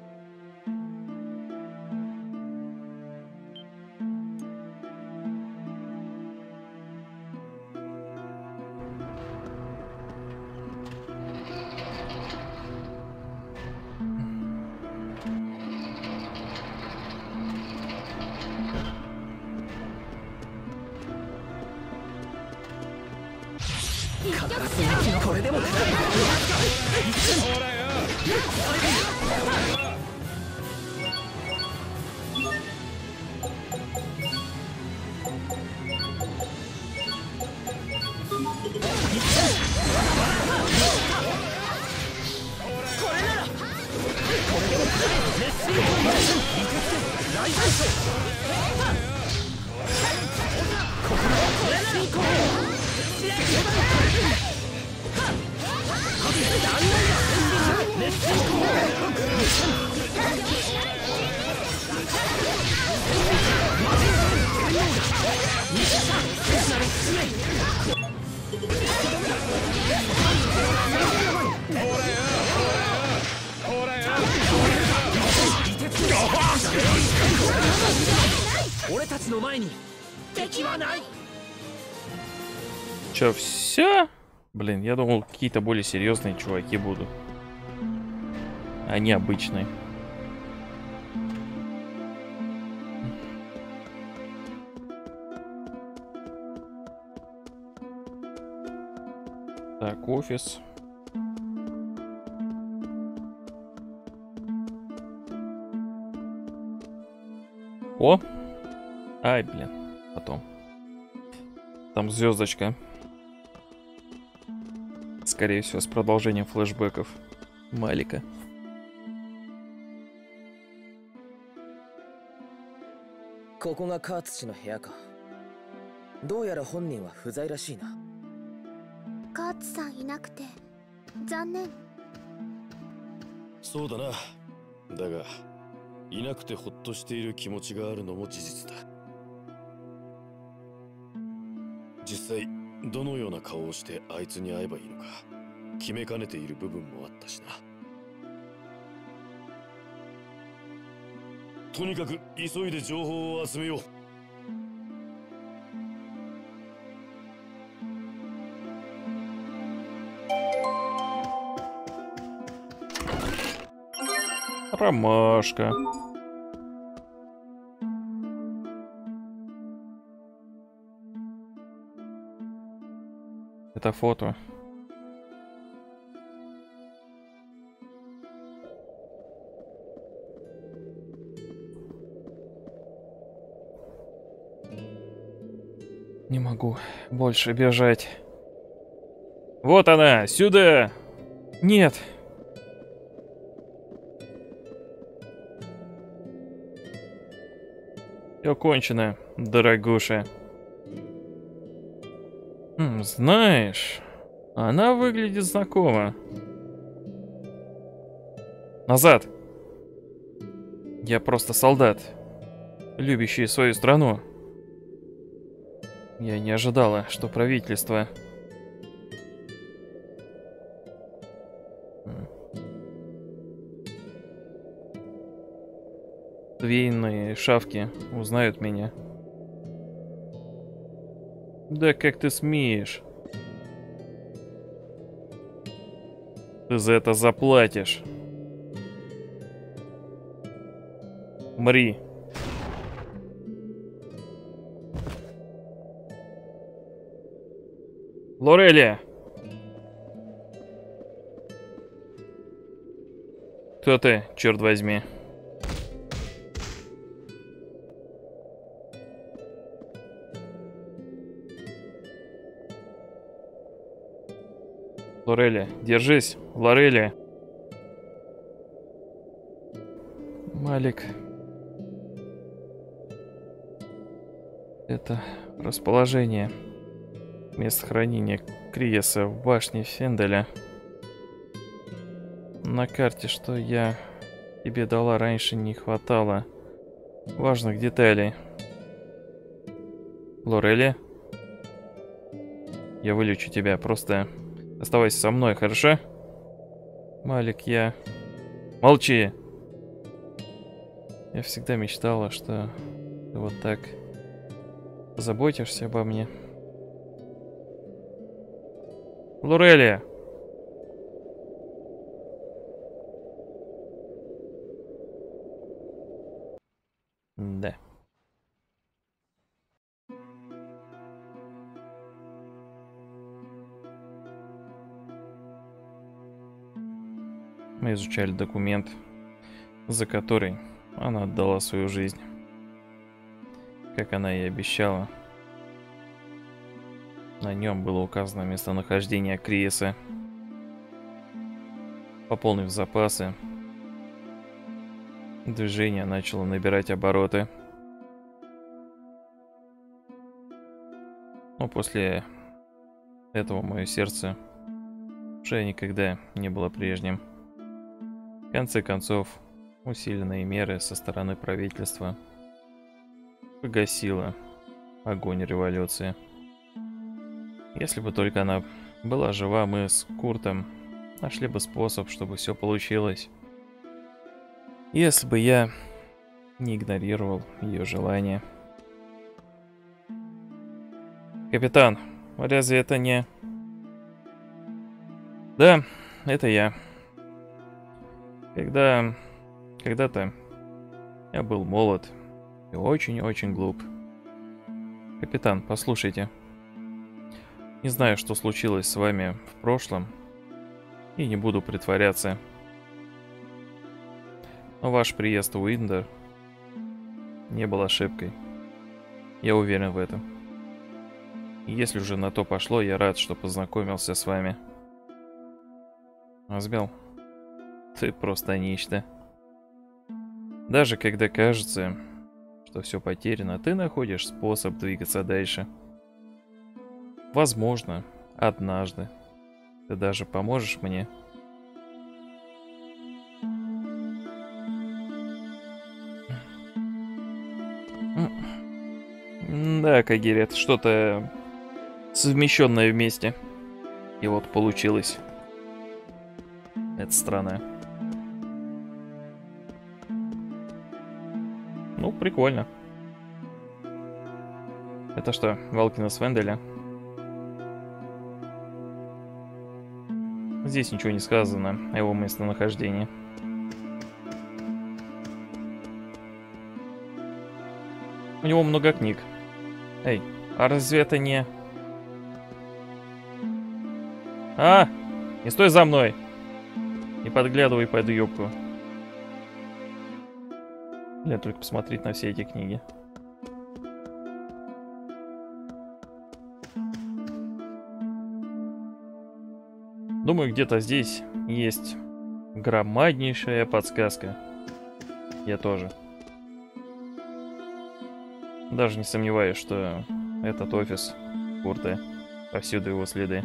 Чё, все? Блин, я думал, какие-то более серьезные чуваки будут. Они обычные. Так, офис. О! Ай, блин. Потом. Там звездочка. Скорее всего, с продолжением флешбеков Малика. Это Кацучиの部屋か。どうやら本人は不在らしいな。 カーツさんいなくて残念。 そうだな。だがいなくてほっとしている気持ちがあるのも事実だ。実際どのような顔をしてあいつに会えばいいのか決めかねている部分もあったしな。とにかく急いで情報を集めよう。 Ромашка. Это фото. Не могу больше бежать. Вот она, сюда! Нет! Все кончено, дорогуша. Знаешь, она выглядит знакомо. Назад! Я просто солдат, любящий свою страну. Я не ожидала, что правительство... Вейные шавки узнают меня. Да как ты смеешь? Ты за это заплатишь. Мри. Лорелия! Кто ты, черт возьми? Лорелия, держись, Лорелия. Малик. Это расположение места хранения Криеса в башне Фенделя. На карте, что я тебе дала раньше, не хватало важных деталей. Лорелия? Я вылечу тебя, просто оставайся со мной, хорошо? Малик, я... Молчи! Я всегда мечтала, что ты вот так заботишься обо мне. Лорелия! Да. Мы изучали документ, за который она отдала свою жизнь. Как она и обещала. На нем было указано местонахождение Криеса. Пополнив запасы, движение начало набирать обороты. Но после этого мое сердце уже никогда не было прежним. В конце концов, усиленные меры со стороны правительства погасило огонь революции. Если бы только она была жива, мы с Куртом нашли бы способ, чтобы все получилось. Если бы я не игнорировал ее желания. Капитан, разве это не... Да, это я. Когда-то я был молод и очень-очень глуп. Капитан, послушайте. Не знаю, что случилось с вами в прошлом, и не буду притворяться. Но ваш приезд в Уиндер не был ошибкой. Я уверен в этом. И если уже на то пошло, я рад, что познакомился с вами. Азбел, ты просто нечто. Даже когда кажется, что все потеряно, ты находишь способ двигаться дальше. Возможно, однажды ты даже поможешь мне. Да, Кагири, это что-то совмещенное вместе. И вот получилось. Это странно. Ну, прикольно. Это что, Валкина с Венделя? Здесь ничего не сказано о его местонахождении. У него много книг. Эй, а разве это не... А! Не стой за мной! Не подглядывай под юбку. Бля, только посмотреть на все эти книги. Думаю, где-то здесь есть громаднейшая подсказка. Я тоже. Даже не сомневаюсь, что этот офис Курта, повсюду его следы.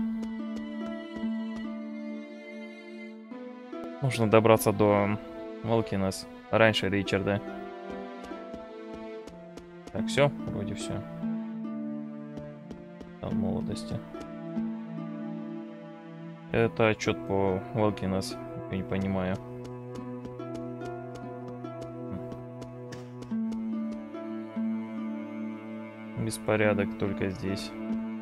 Нужно добраться до Малкинес раньше Ричарда. Так, все, вроде все. От молодости. Это отчет по Малкинес, я не понимаю. Беспорядок только здесь.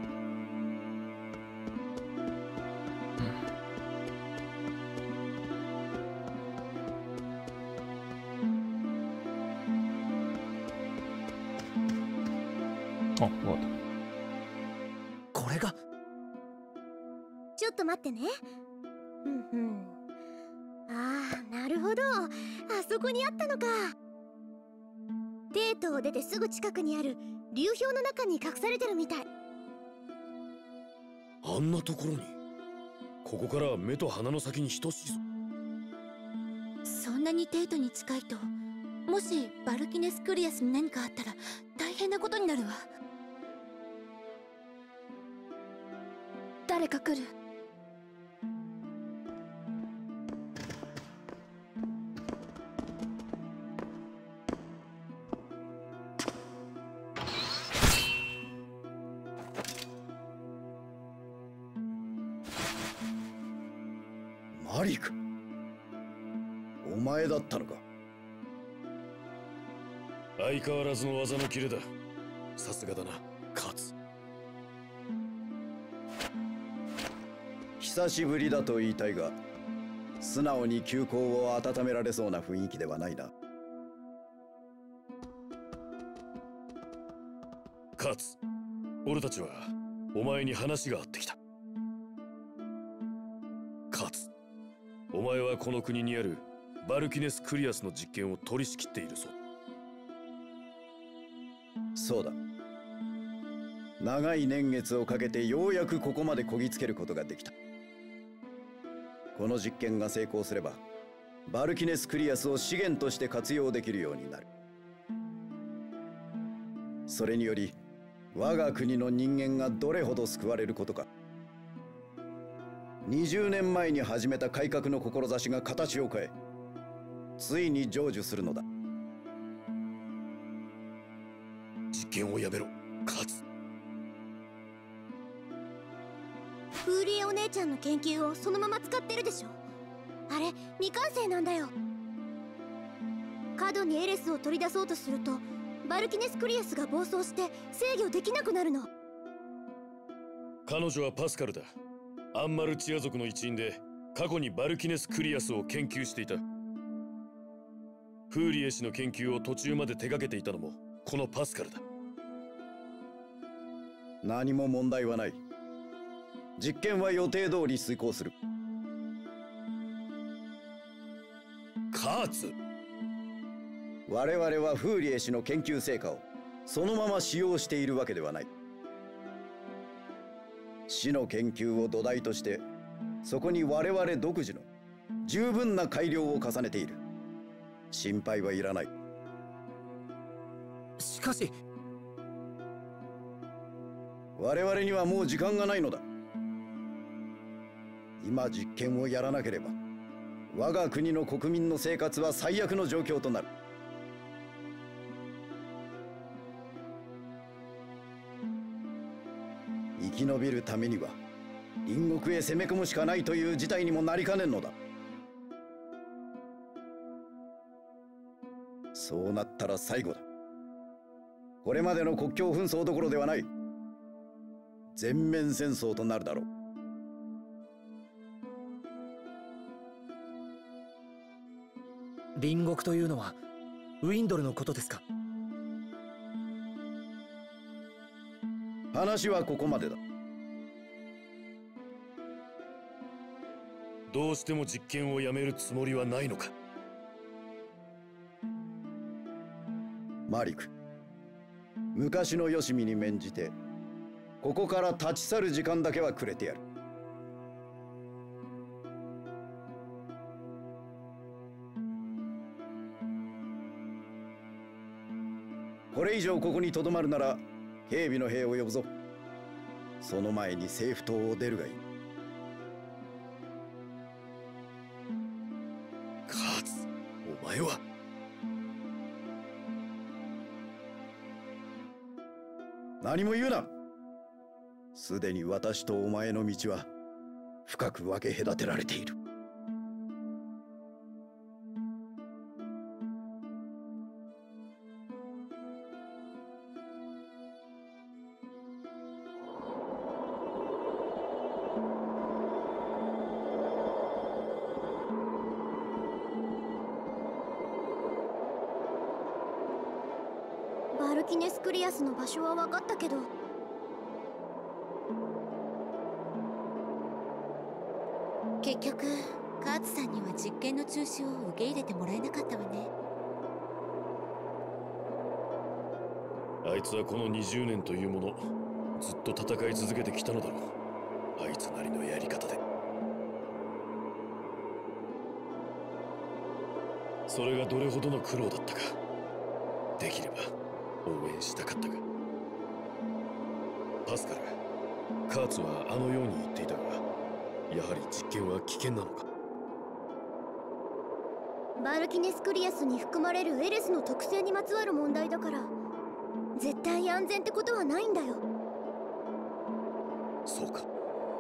О, вот. これがちょっと待ってね。うんうん。ああ、なるほど。あそこにあったのか。テートを出てすぐ近くにある流氷の中に隠されてるみたい。 あんなところにここからは目と鼻の先に等しいぞ。 そんなにデートに近いと、もしバルキネスクリアスに何かあったら大変なことになるわ。誰か来る。 マリク、お前だったのか。 相変わらずの技のキレだ。さすがだな、カツ。 久しぶりだと言いたいが、素直に旧交を温められそうな雰囲気ではないな。 カツ、俺たちはお前に話があってきた。カツ、お前はこの国にあるバルキネス・クリアスの実験を取り仕切っているそう。 そうだ。長い年月をかけてようやくここまでこぎつけることができた。この実験が成功すれば、バルキネス・クリアスを資源として活用できるようになる。それにより我が国の人間がどれほど救われることか。20年前に始めた改革の志が形を変え、ついに成就するのだ。 実験をやめろ、カツ。 フーリエお姉ちゃんの研究をそのまま使ってるでしょ。あれ未完成なんだよ。過度にエレスを取り出そうとするとバルキネスクリアスが暴走して制御できなくなるの。 彼女はパスカルだ。アンマルチア族の一員で過去にバルキネス・クリアスを研究していた。フーリエ氏の研究を途中まで手掛けていたのもこのパスカルだ。 何も問題はない。実験は予定通り遂行する。 カーツ、 我々はフーリエ氏の研究成果をそのまま使用しているわけではない。氏の研究を土台として、そこに我々独自の十分な改良を重ねている。心配はいらない。 しかし我々にはもう時間がないのだ。今実験をやらなければ我が国の国民の生活は最悪の状況となる。生き延びるためには隣国へ攻め込むしかないという事態にもなりかねんのだ。そうなったら最後だ。これまでの国境紛争どころではない、全面戦争となるだろう。 隣国というのはウィンドルのことですか？ 話はここまでだ。 どうしても実験をやめるつもりはないのか？ マリク、昔のよしみに免じてここから立ち去る時間だけはくれてやる。これ以上ここにとどまるなら警備の兵を呼ぶぞ。その前に政府島を出るがいい。 カーツ、お前は。 何も言うな。すでに私とお前の道は深く分け隔てられている。 バルキネスクリアスの場所は分かったけど、結局カーツさんには実験の中止を受け入れてもらえなかったわね。 あいつはこの20年というものずっと戦い続けてきたのだろう。あいつなりのやり方で。 それがどれほどの苦労だったか。できれば応援したかったが。パスカル、カーツはあのように言っていたが、やはり実験は危険なのか。 バルキネスクリアスに含まれるエレスの特性にまつわる問題だから、絶対安全ってことはないんだよ。 そうか。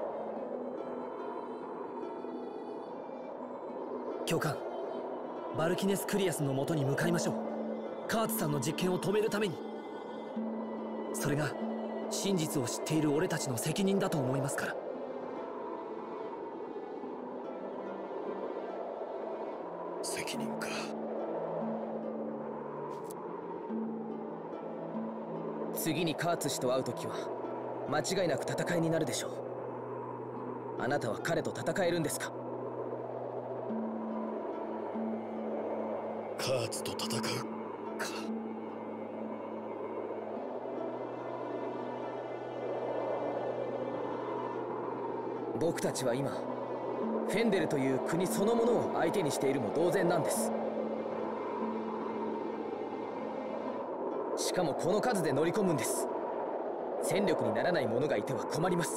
教官、バルキネスクリアスの元に向かいましょう。カーツさんの実験を止めるために。それが真実を知っている俺たちの責任だと思いますから。 責任か。 次にカーツ氏と会うときは間違いなく戦いになるでしょう。あなたは彼と戦えるんですか？ カーツと戦うか。 僕たちは今フェンデルという国そのものを相手にしているも同然なんです。しかもこの数で乗り込むんです。戦力にならない者がいては困ります。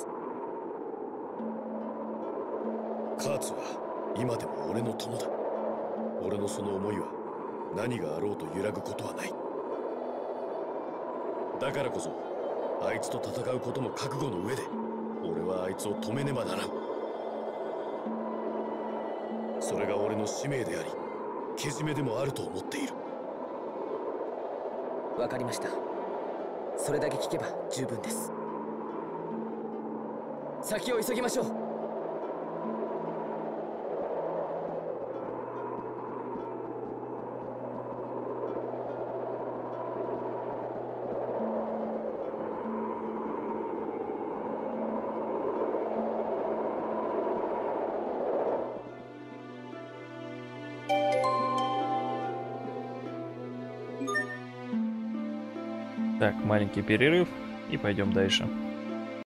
カーツは今でも俺の友だ。俺のその思いは何があろうと揺らぐことはない。だからこそあいつと戦うことも覚悟の上で、俺はあいつを止めねばならん。それが俺の使命であり、けじめでもあると思っている。 わかりました。それだけ聞けば十分です。先を急ぎましょう。 Так, маленький перерыв и пойдем дальше.